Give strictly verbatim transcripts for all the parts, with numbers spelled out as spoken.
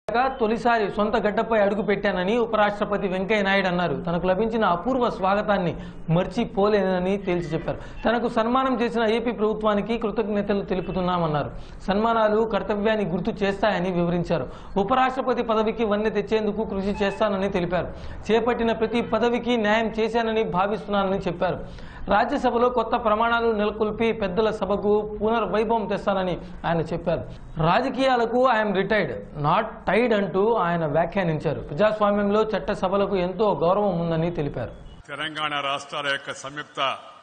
తొలిసారి సొంత గడ్డపై అడుగు పెట్టానని ఉపరాష్ట్రపతి వెంకయ్య నాయుడు అన్నారు. తనకు లభించిన అపూర్వ స్వాగతాన్ని మర్చిపోలేనని తేల్చి చెప్పారు. తనకు సన్మానం చేసిన ఏపీ ప్రభుత్వానికి కృతజ్ఞతలు తెలుపుతున్నామన్నారు. సన్మానాలు కర్తవ్యాన్ని గుర్తు చేస్తాయని వివరించారు. ఉపరాష్ట్రపతి పదవికి వన్నె తెచ్చేందుకు కృషి చేస్తానని తెలిపారు. చేపట్టిన ప్రతి పదవికి న్యాయం చేశానని భావిస్తున్నానని చెప్పారు. రాజ్యసభలో కొత్త ప్రమాణాలు నెలకొల్పి పెద్దల సభకు పునర్వైభవం తెస్తానని ఆయన చెప్పారు. రాజకీయాలకు ఐఎమ్ రిటైర్డ్ నాట్ టైడ్ అంటూ ఆయన వ్యాఖ్యానించారు. ప్రజాస్వామ్యంలో చట్ట సభలకు ఎంతో గౌరవం ఉందని తెలిపారు. తెలంగాణ రాష్ట్రాల యొక్క సంయుక్త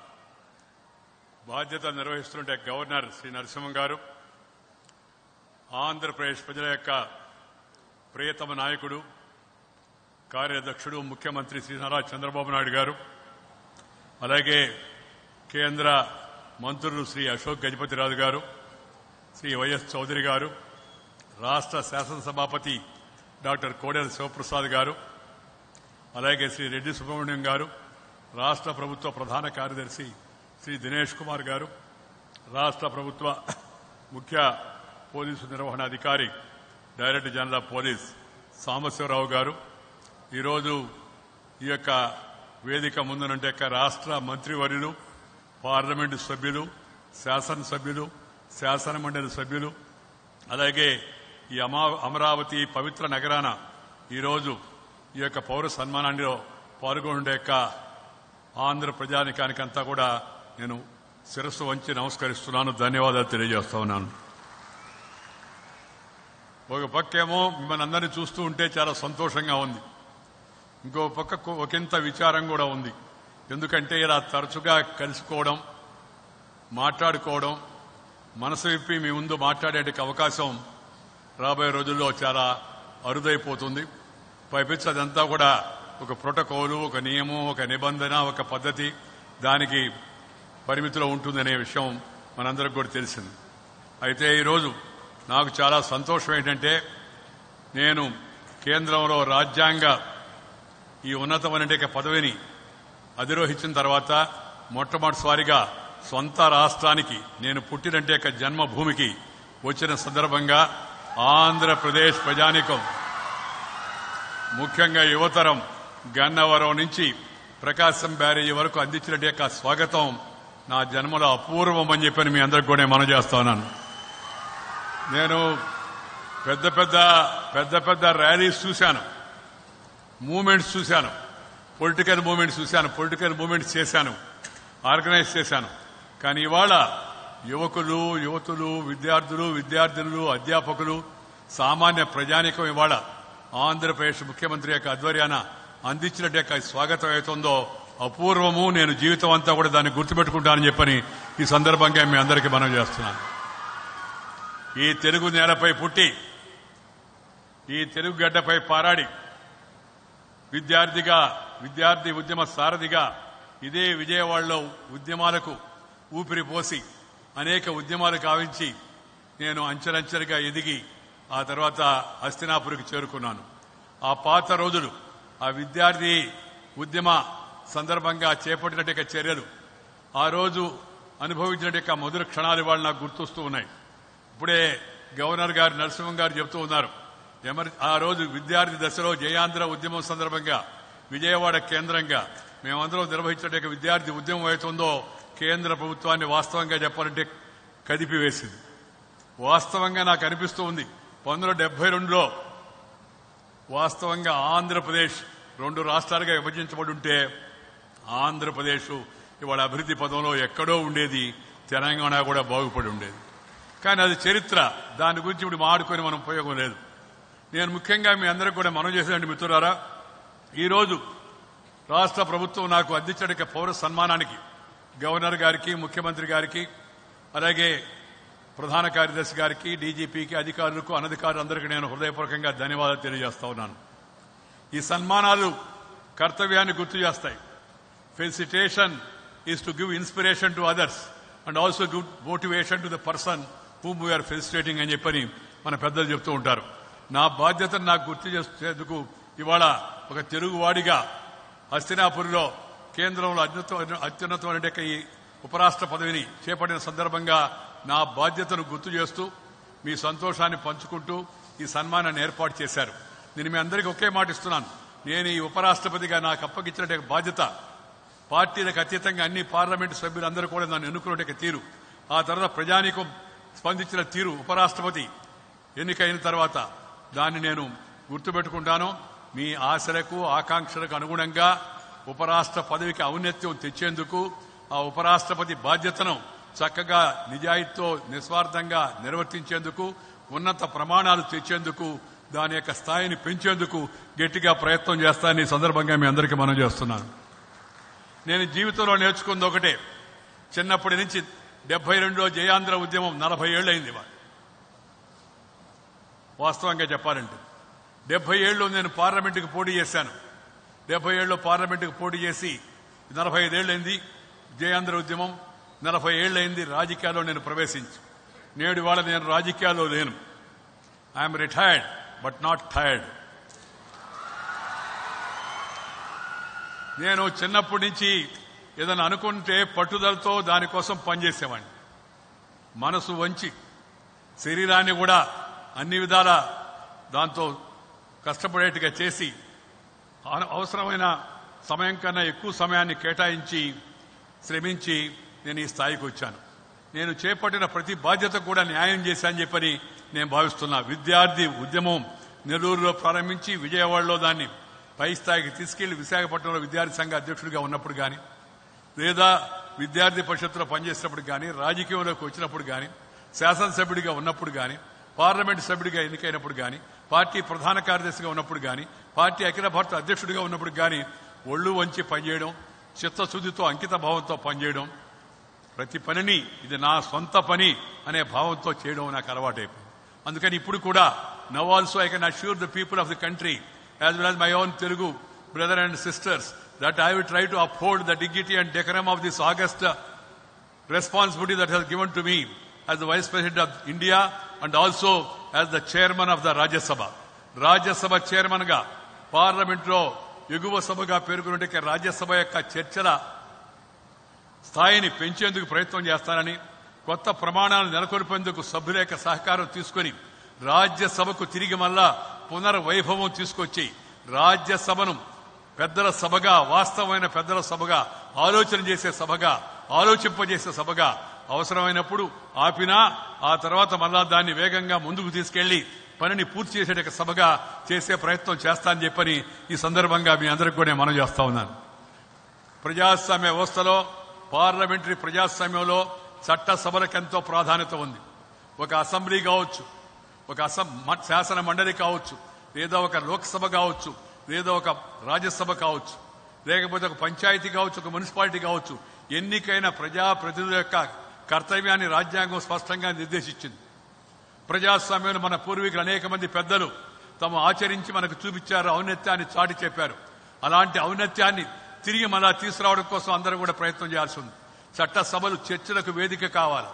బాధ్యత నిర్వహిస్తుంటే గవర్నర్ శ్రీ నరసింహన్ గారు, ఆంధ్రప్రదేశ్ ప్రజల యొక్క ప్రియతమ నాయకుడు, కార్యాధ్యక్షుడు, ముఖ్యమంత్రి శ్రీ నారా చంద్రబాబు నాయుడు గారు, అలాగే కేంద్ర మంత్రులు శ్రీ అశోక్ గజపతిరాజు గారు, శ్రీ వైఎస్ చౌదరి గారు, రాష్ట్ర శాసనసభాపతి డాక్టర్ కోడెల శివప్రసాద్ గారు, అలాగే శ్రీ రెడ్డి సుబ్రహ్మణ్యం గారు, రాష్ట్ర ప్రభుత్వ ప్రధాన కార్యదర్శి శ్రీ దినేష్ కుమార్ గారు, రాష్ట్ర ప్రభుత్వ ముఖ్య పోలీసు నిర్వహణాధికారి director general of police Sambasivarao గారు, ఈరోజు ఈ యొక్క వేదిక ముందునంటే రాష్ట్ర మంత్రివర్యులు, పార్లమెంటు సభ్యులు, శాసనసభ్యులు, శాసనమండలి సభ్యులు, అలాగే ఈ అమరావతి పవిత్ర నగరాన ఈరోజు ఈ యొక్క పౌర సన్మానంలో పాల్గొనే యొక్క ఆంధ్ర ప్రజానికానికంతా కూడా నేను శిరస్సు వంచి నమస్కరిస్తున్నాను, ధన్యవాదాలు తెలియజేస్తా ఉన్నాను. ఒక పక్కేమో మిమ్మల్ని అందరినీ చూస్తూ ఉంటే చాలా సంతోషంగా ఉంది, ఇంకో పక్క ఒకంత విచారం కూడా ఉంది. ఎందుకంటే ఇలా తరచుగా కలుసుకోవడం, మాట్లాడుకోవడం, మనసు విప్పి మీ ముందు మాట్లాడే అవకాశం రాబోయే రోజుల్లో చాలా అరుదైపోతుంది. పైపించి అదంతా కూడా ఒక ప్రోటోకాలు, ఒక నియమం, ఒక నిబంధన, ఒక పద్ధతి, దానికి పరిమితిలో ఉంటుందనే విషయం మనందరికి కూడా తెలిసింది. అయితే ఈరోజు నాకు చాలా సంతోషం ఏంటంటే, నేను కేంద్రంలో రాజ్యాంగ ఈ ఉన్నతమైన పదవిని అధిరోహించిన తర్వాత మొట్టమొదటిసారిగా సొంత రాష్ట్రానికి, నేను పుట్టినంటే జన్మభూమికి వచ్చిన సందర్భంగా ఆంధ్రప్రదేశ్ ప్రజానీకం, ముఖ్యంగా యువతరం గన్నవరం నుంచి ప్రకాశం బ్యారేజీ వరకు అందించినట్టు యొక్క స్వాగతం నా జన్మలో అపూర్వం అని చెప్పని మీ అందరికి కూడా మనం చేస్తా ఉన్నాను. నేను పెద్ద పెద్ద పెద్ద పెద్ద ర్యాలీస్ చూశాను, మూవ్మెంట్స్ చూశాను, పొలిటికల్ మూవ్మెంట్స్ చూశాను, పొలిటికల్ మూవ్మెంట్స్ చేశాను, ఆర్గనైజ్ చేశాను. కానీ ఇవాళ యువకులు, యువతులు, విద్యార్థులు, విద్యార్థినులు, అధ్యాపకులు, సామాన్య ప్రజానికం ఇవాళ ఆంధ్రప్రదేశ్ ముఖ్యమంత్రి యొక్క ఆధ్వర్యాన అందించినట్టు యొక్క స్వాగతం అవుతుందో అపూర్వము. నేను జీవితం అంతా కూడా దాన్ని గుర్తుపెట్టుకుంటానని చెప్పని ఈ సందర్భంగా మీ అందరికీ మనం చేస్తున్నాను. ఈ తెలుగు నేలపై పుట్టి, ఈ తెలుగు గడ్డపై పారాడి, విద్యార్థిగా, విద్యార్థి ఉద్యమ సారథిగా ఇదే విజయవాడలో ఉద్యమాలకు ఊపిరి పోసి అనేక ఉద్యమాలు కావించి నేను అంచెలంచెలుగా ఎదిగి ఆ తర్వాత హస్తినాపురికి చేరుకున్నాను. ఆ పాత రోజులు, ఆ విద్యార్థి ఉద్యమ సందర్భంగా చేపట్టినట్టు చర్యలు, ఆ రోజు అనుభవించినట్టు మధుర క్షణాలు ఇవాళ నాకు గుర్తొస్తూ ఉన్నాయి. ఇప్పుడే గవర్నర్ గారు నరసింహన్ గారు చెబుతూ ఉన్నారు, ఆ రోజు విద్యార్థి దశలో జయాంధ్ర ఉద్యమం సందర్భంగా విజయవాడ కేంద్రంగా మేమందరం నిర్వహించిన విద్యార్థి ఉద్యమం అవుతుందో కేంద్ర ప్రభుత్వాన్ని వాస్తవంగా చెప్పాలంటే కదిపివేసింది. వాస్తవంగా నాకు అనిపిస్తూ ఉంది, పంతొమ్మిది వందల డెబ్బై రెండులో వాస్తవంగా ఆంధ్రప్రదేశ్ రెండు రాష్ట్రాలుగా విభజించబడి ఉంటే ఆంధ్రప్రదేశ్ ఇవాళ అభివృద్ధి పదంలో ఎక్కడో ఉండేది, తెలంగాణ కూడా బాగుపడి ఉండేది. కానీ అది చరిత్ర, దాని గురించి ఇప్పుడు మాడుకొని మనం ఉపయోగం లేదు. నేను ముఖ్యంగా మీ అందరికీ కూడా మనం చేసేదండి మిత్రులారా, ఈరోజు రాష్ట్ర ప్రభుత్వం నాకు అందించడానికి పౌర సన్మానానికి గవర్నర్ గారికి, ముఖ్యమంత్రి గారికి, అలాగే ప్రధాన కార్యదర్శి గారికి, డీజీపీకి, అధికారులకు, అనధికారులందరికీ నేను హృదయపూర్వకంగా ధన్యవాదాలు తెలియజేస్తా ఉన్నాను. ఈ సన్మానాలు కర్తవ్యాన్ని గుర్తు చేస్తాయి. Felicitation is to give inspiration to others and also give motivation to the person whom we are felicitating అని చెప్పని మన పెద్దలు చెప్తూ ఉంటారు. నా బాధ్యతను నాకు గుర్తు చేసేందుకు ఇవాళ ఒక తెలుగువాడిగా హస్తినాపురిలో కేంద్రంలో అత్యున్నతమైన ఈ ఉపరాష్ట్ర పదవిని చేపట్టిన సందర్భంగా నా బాధ్యతను గుర్తు చేస్తూ మీ సంతోషాన్ని పంచుకుంటూ ఈ సన్మానాన్ని ఏర్పాటు చేశారు. నేను మీ అందరికీ ఒకే మాట ఇస్తున్నాను. నేను ఈ ఉపరాష్ట్రపతిగా నాకు అప్పగించిన బాధ్యత, పార్టీలకు అతీతంగా అన్ని పార్లమెంటు సభ్యులందరూ కూడా నన్ను ఎన్నుకునే తీరు, ఆ తర్వాత ప్రజానీకం స్పందించిన తీరు, ఉపరాష్ట్రపతి ఎన్నికైన తర్వాత దాన్ని నేను గుర్తుపెట్టుకుంటాను. మీ ఆశలకు ఆకాంక్షలకు అనుగుణంగా ఉపరాష్ట్ర పదవికి ఔన్నత్యం తెచ్చేందుకు, ఆ ఉపరాష్ట్రపతి బాధ్యతను చక్కగా నిజాయితీతో నిస్వార్థంగా నిర్వర్తించేందుకు, ఉన్నత ప్రమాణాలు తెచ్చేందుకు, దాని యొక్క స్థాయిని పెంచేందుకు గట్టిగా ప్రయత్నం చేస్తానని ఈ సందర్భంగా మీ అందరికీ మనం చేస్తున్నాను. నేను జీవితంలో నేర్చుకుంది ఒకటే, చిన్నప్పటి నుంచి డెబ్బై రెండులో జయాంధ్ర ఉద్యమం నలభై ఏళ్ళు అయింది. వాస్తవంగా చెప్పాలంటే డెబ్బై ఏళ్ళు నేను పార్లమెంటుకు పోటీ చేశాను. డెబ్బై ఏళ్ళలో పార్లమెంటుకు పోటీ చేసి నలభై ఐదేళ్లైంది జయాంధ్ర ఉద్యమం, నలభై ఏళ్లైంది రాజకీయాల్లో నేను ప్రవేశించి. నేడు వాళ్ళ నేను రాజకీయాల్లో లేను. I'm retired but not tired. నేను చిన్నప్పటి నుంచి ఏదైనా అనుకుంటే పట్టుదలతో దానికోసం పనిచేసేవాడిని. మనసు వంచి శరీరాన్ని కూడా అన్ని విధాల దాంతో కష్టపడేట్టుగా చేసి అవసరమైన సమయం కన్నా ఎక్కువ సమయాన్ని కేటాయించి శ్రమించి నేను ఈ స్థాయికి వచ్చాను. నేను చేపట్టిన ప్రతి బాధ్యత కూడా న్యాయం చేశానని చెప్పని నేను భావిస్తున్నా. విద్యార్థి ఉద్యమం నెల్లూరులో ప్రారంభించి విజయవాడలో దాన్ని పై స్థాయికి తీసుకెళ్లి విశాఖపట్నంలో విద్యార్థి సంఘ అధ్యక్షుడిగా ఉన్నప్పుడు కానీ, లేదా విద్యార్థి పరిషత్తులో పనిచేసినప్పుడు కానీ, రాజకీయంలోకి వచ్చినప్పుడు కానీ, శాసనసభ్యుడిగా ఉన్నప్పుడు కానీ, పార్లమెంటు సభ్యుడిగా ఎన్నికైనప్పుడు కానీ, పార్టీ ప్రధాన కార్యదర్శిగా ఉన్నప్పుడు కానీ, పార్టీ అఖిల భారత అధ్యక్షుడిగా ఉన్నప్పుడు కానీ ఒళ్ళు వంచి పనిచేయడం, చిత్తశుద్ధితో అంకిత భావంతో పనిచేయడం, ప్రతి పనిని ఇది నా సొంత పని అనే భావంతో చేయడం నాకు అలవాటైపోయింది. అందుకని ఇప్పుడు కూడా now also I can assure the people of the country as well as my own Telugu brother and sisters that I will try to uphold the dignity and decorum of this august responsibility that has given to me as the Vice President of India and also as the Chairman of the Rajya Sabha. Rajya Sabha Chairman ga Parliament lo ఎగువ సభగా పేర్కొన్నట్టు రాజ్యసభ యొక్క చర్చల స్థాయిని పెంచేందుకు ప్రయత్నం చేస్తానని, కొత్త ప్రమాణాలు నెలకొల్పేందుకు సభ్యుల యొక్క సహకారం తీసుకుని రాజ్యసభకు తిరిగి మళ్ళా పునర్వైభవం తీసుకొచ్చి రాజ్యసభను పెద్దల సభగా, వాస్తవమైన పెద్దల సభగా, ఆలోచన చేసే సభగా, ఆలోచింపజేసే సభగా, అవసరమైనప్పుడు ఆపినా ఆ తర్వాత మళ్ళా దాన్ని వేగంగా ముందుకు తీసుకెళ్లి పనిని పూర్తి చేసే సభగా చేసే ప్రయత్నం చేస్తానని చెప్పని ఈ సందర్భంగా మీ అందరికి కూడా మనం చేస్తా ఉన్నాను. ప్రజాస్వామ్య వ్యవస్థలో, పార్లమెంటరీ ప్రజాస్వామ్యంలో చట్ట సభలకు ఎంతో ప్రాధాన్యత ఉంది. ఒక అసెంబ్లీ కావచ్చు, ఒక అసం శాసన మండలి కావచ్చు, లేదా ఒక లోక్సభ కావచ్చు, లేదా ఒక రాజ్యసభ కావచ్చు, లేకపోతే ఒక పంచాయతీ కావచ్చు, ఒక మున్సిపాలిటీ కావచ్చు, ఎన్నికైన ప్రజాప్రతినిధుల యొక్క కర్తవ్యాన్ని రాజ్యాంగం స్పష్టంగా నిర్దేశించింది. ప్రజాస్వామ్యంలో మన పూర్వీకులు అనేక మంది పెద్దలు తాము ఆచరించి మనకు చూపించారు, ఔన్నత్యాన్ని చాటి చెప్పారు. అలాంటి ఔన్నత్యాన్ని తిరిగి మళ్ళా తీసుకురావడం కోసం అందరూ కూడా ప్రయత్నం చేయాల్సి ఉంది. చట్ట సభలు చర్చలకు వేదిక కావాలి,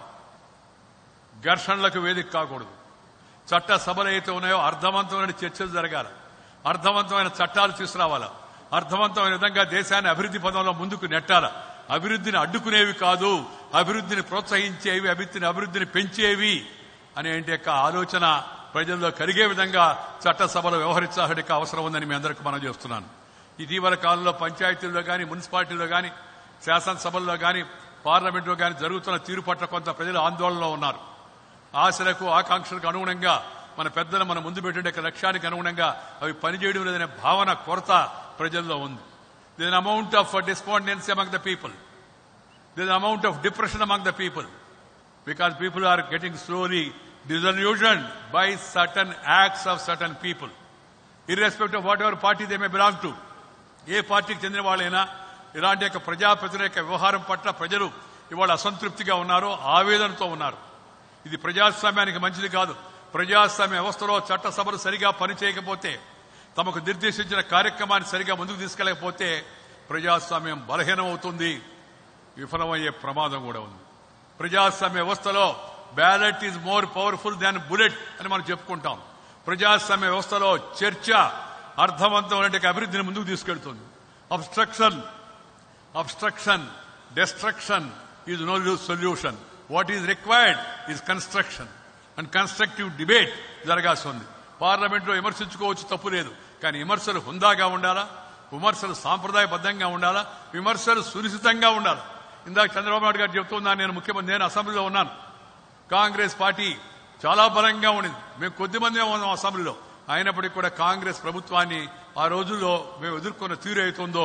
ఘర్షణలకు వేదిక కాకూడదు. చట్ట సభలు అయితే ఉన్నాయో అర్థవంతమైన చర్చలు జరగాలి, అర్థవంతమైన చట్టాలు తీసుకురావాలా, అర్థవంతమైన విధంగా దేశాన్ని అభివృద్ధి పదంలో ముందుకు నెట్టాల. అభివృద్ధిని అడ్డుకునేవి కాదు, అభివృద్ధిని ప్రోత్సహించేవి, అభివృద్ధిని అభివృద్ధిని పెంచేవి అనే యొక్క ఆలోచన ప్రజల్లో కలిగే విధంగా చట్టసభలో వ్యవహరించాల్సిన అవసరం ఉందని మీ అందరికీ మనం చేస్తున్నాను. ఇటీవల కాలంలో పంచాయతీల్లో కానీ, మున్సిపాలిటీల్లో కానీ, శాసనసభల్లో కానీ, పార్లమెంట్లో కానీ జరుగుతున్న తీరు పట్ల కొంత ప్రజలు ఆందోళనలో ఉన్నారు. ఆశలకు ఆకాంక్షలకు అనుగుణంగా మన పెద్దలు మన ముందు పెట్టే లక్ష్యానికి అనుగుణంగా అవి పనిచేయడం లేదనే భావన, కొరత ప్రజల్లో ఉంది. There is an amount of despondency among the people. There is an amount of depression among the people because people are getting slowly disillusioned by certain acts of certain people, irrespective of whatever party they may belong to. ఏ పార్టీకి చెందిన వాళ్ళైనా ఇలాంటి యొక్క ప్రజాప్రతినిధుల యొక్క వ్యవహారం పట్ల ప్రజలు ఇవాళ అసంతృప్తిగా ఉన్నారు, ఆవేదనతో ఉన్నారు. ఇది ప్రజాస్వామ్యానికి మంచిది కాదు. ప్రజాస్వామ్య వ్యవస్థలో చట్టసభలు సరిగా పనిచేయకపోతే, తమకు నిర్దేశించిన కార్యక్రమాన్ని సరిగా ముందుకు తీసుకెళ్లకపోతే ప్రజాస్వామ్యం బలహీనం అవుతుంది, విఫలమయ్యే ప్రమాదం కూడా ఉంది. ప్రజాస్వామ్య వ్యవస్థలో ballot is more powerful than bullet అని మనం చెప్పుకుంటాం. ప్రజాస్వామ్య వ్యవస్థలో చర్చ అర్థవంతమైన అభివృద్ధిని ముందుకు తీసుకెళ్తుంది. Obstruction obstruction destruction is no solution. What is required is construction and constructive debate జరగాల్సి ఉంది. పార్లమెంట్లో విమర్శించుకోవచ్చు, తప్పు లేదు. కానీ విమర్శలు హుందాగా ఉండాలా, విమర్శలు సాంప్రదాయబద్ధంగా ఉండాలా, విమర్శలు సునిశ్చితంగా ఉండాలి. ఇందాక చంద్రబాబు నాయుడు గారు చెప్తున్నాను, నేను ముఖ్యమంత్రి, నేను అసెంబ్లీలో ఉన్నాను. కాంగ్రెస్ పార్టీ చాలా బలంగా ఉండింది, మేము కొద్ది మంది ఉన్నాం అసెంబ్లీలో. అయినప్పటికీ కూడా కాంగ్రెస్ ప్రభుత్వాన్ని ఆ రోజుల్లో మేము ఎదుర్కొన్న తీరు అవుతుందో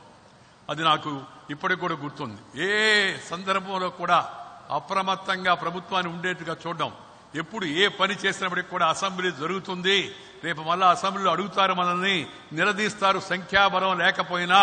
అది నాకు ఇప్పటికి కూడా గుర్తుంది. ఏ సందర్భంలో కూడా అప్రమత్తంగా ప్రభుత్వాన్ని ఉండేట్టుగా చూడడం, ఎప్పుడు ఏ పని చేసినప్పటికీ కూడా అసెంబ్లీ జరుగుతుంది, రేపు మళ్ళా అసెంబ్లీలో అడుగుతారు, మనల్ని నిలదీస్తారు, సంఖ్యాబలం లేకపోయినా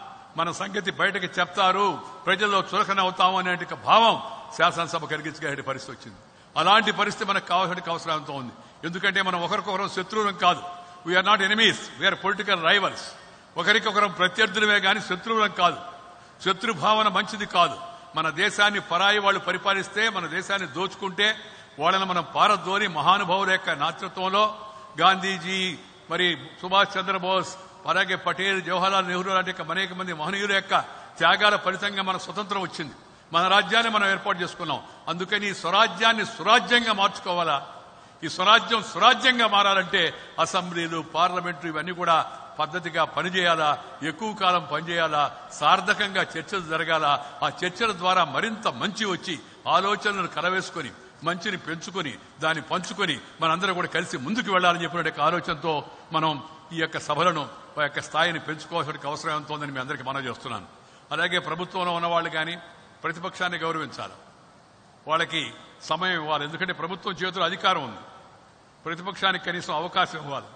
మన సంగతి బయటకు చెప్తారు, ప్రజల్లో చులకన అవుతాము అనే భావం శాసనసభ కలిగించగలిగే పరిస్థితి వచ్చింది. అలాంటి పరిస్థితి మనకు కావాల్సిన అవసరంతో ఉంది. ఎందుకంటే మనం ఒకరికొకరం శత్రువులం కాదు. We are not enemies, we are political rivals. ఒకరికొకరం ప్రత్యర్థులమే కానీ శత్రువులం కాదు. శత్రుభావన మంచిది కాదు. మన దేశాన్ని పరాయి వాళ్ళు పరిపాలిస్తే, మన దేశాన్ని దోచుకుంటే వాళ్ళని మనం పారద్రోని మహానుభావుల యొక్క నాయకత్వంలో గాంధీజీ, మరి సుభాష్ చంద్రబోస్, అలాగే పటేల్, జవహర్లాల్ నెహ్రూ లాంటి అనేక మంది మహనీయుల యొక్క త్యాగాల ఫలితంగా మన స్వతంత్రం వచ్చింది. మన రాజ్యాన్ని మనం ఏర్పాటు చేసుకున్నాం. అందుకని ఈ స్వరాజ్యాన్ని సురాజ్యంగా మార్చుకోవాలా, ఈ స్వరాజ్యం సురాజ్యంగా మారాలంటే అసెంబ్లీలు, పార్లమెంటు ఇవన్నీ కూడా పద్ధతిగా పనిచేయాలా, ఎక్కువ కాలం పనిచేయాలా, సార్థకంగా చర్చలు జరగాల. ఆ చర్చల ద్వారా మరింత మంచి వచ్చి ఆలోచనలను కలవేసుకొని మంచిని పెంచుకొని దాన్ని పంచుకొని మనందరం కూడా కలిసి ముందుకు వెళ్లాలని చెప్పిన ఆలోచనతో మనం ఈ యొక్క సభలను, ఆ యొక్క స్థాయిని పెంచుకోవాల్సిన అవసరం ఎంతో ఉందని మీ అందరికీ మనం చేస్తున్నాను. అలాగే ప్రభుత్వంలో ఉన్నవాళ్ళు కానీ ప్రతిపక్షాన్ని గౌరవించాలి, వాళ్ళకి సమయం ఇవ్వాలి. ఎందుకంటే ప్రభుత్వం చేతిలో అధికారం ఉంది, ప్రతిపక్షానికి కనీసం అవకాశం ఇవ్వాలి.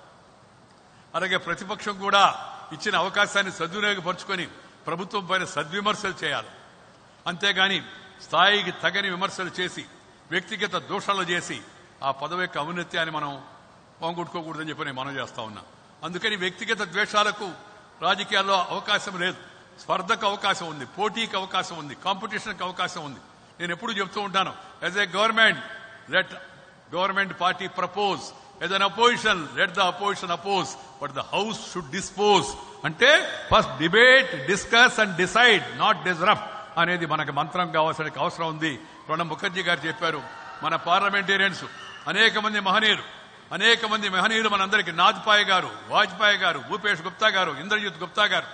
అలాగే ప్రతిపక్షం కూడా ఇచ్చిన అవకాశాన్ని సద్వినియోగపరుచుకొని ప్రభుత్వం పైన సద్విమర్శలు చేయాలి. అంతేగాని స్థాయికి తగని విమర్శలు చేసి వ్యక్తిగత దోషాలు చేసి ఆ పదవి యొక్క ఔన్నత్యాన్ని మనం పోగొట్టుకోకూడదని చెప్పి నేను మనం చేస్తా ఉన్నా. అందుకని వ్యక్తిగత ద్వేషాలకు రాజకీయాల్లో అవకాశం లేదు. స్పర్ధకు అవకాశం ఉంది, పోటీకి అవకాశం ఉంది, కాంపిటీషన్కి అవకాశం ఉంది. నేను ఎప్పుడు చెప్తూ ఉంటాను, as a government let government party propose, as an opposition let the opposition oppose, but the house should dispose. అంటే first debate, discuss and decide, not disrupt అనేది మనకు మంత్రం కావాల్సిన అవసరం ఉంది. ప్రణబ్ ముఖర్జీ గారు చెప్పారు, మన పార్లమెంటేరియన్స్ అనేక మంది మహనీయులు అనేక మంది మహనీయులు మనందరికీ, నాజ్పాయ్ గారు, వాజ్పేయి గారు, భూపేష్ గుప్తా గారు, ఇంద్రజిత్ గుప్తా గారు,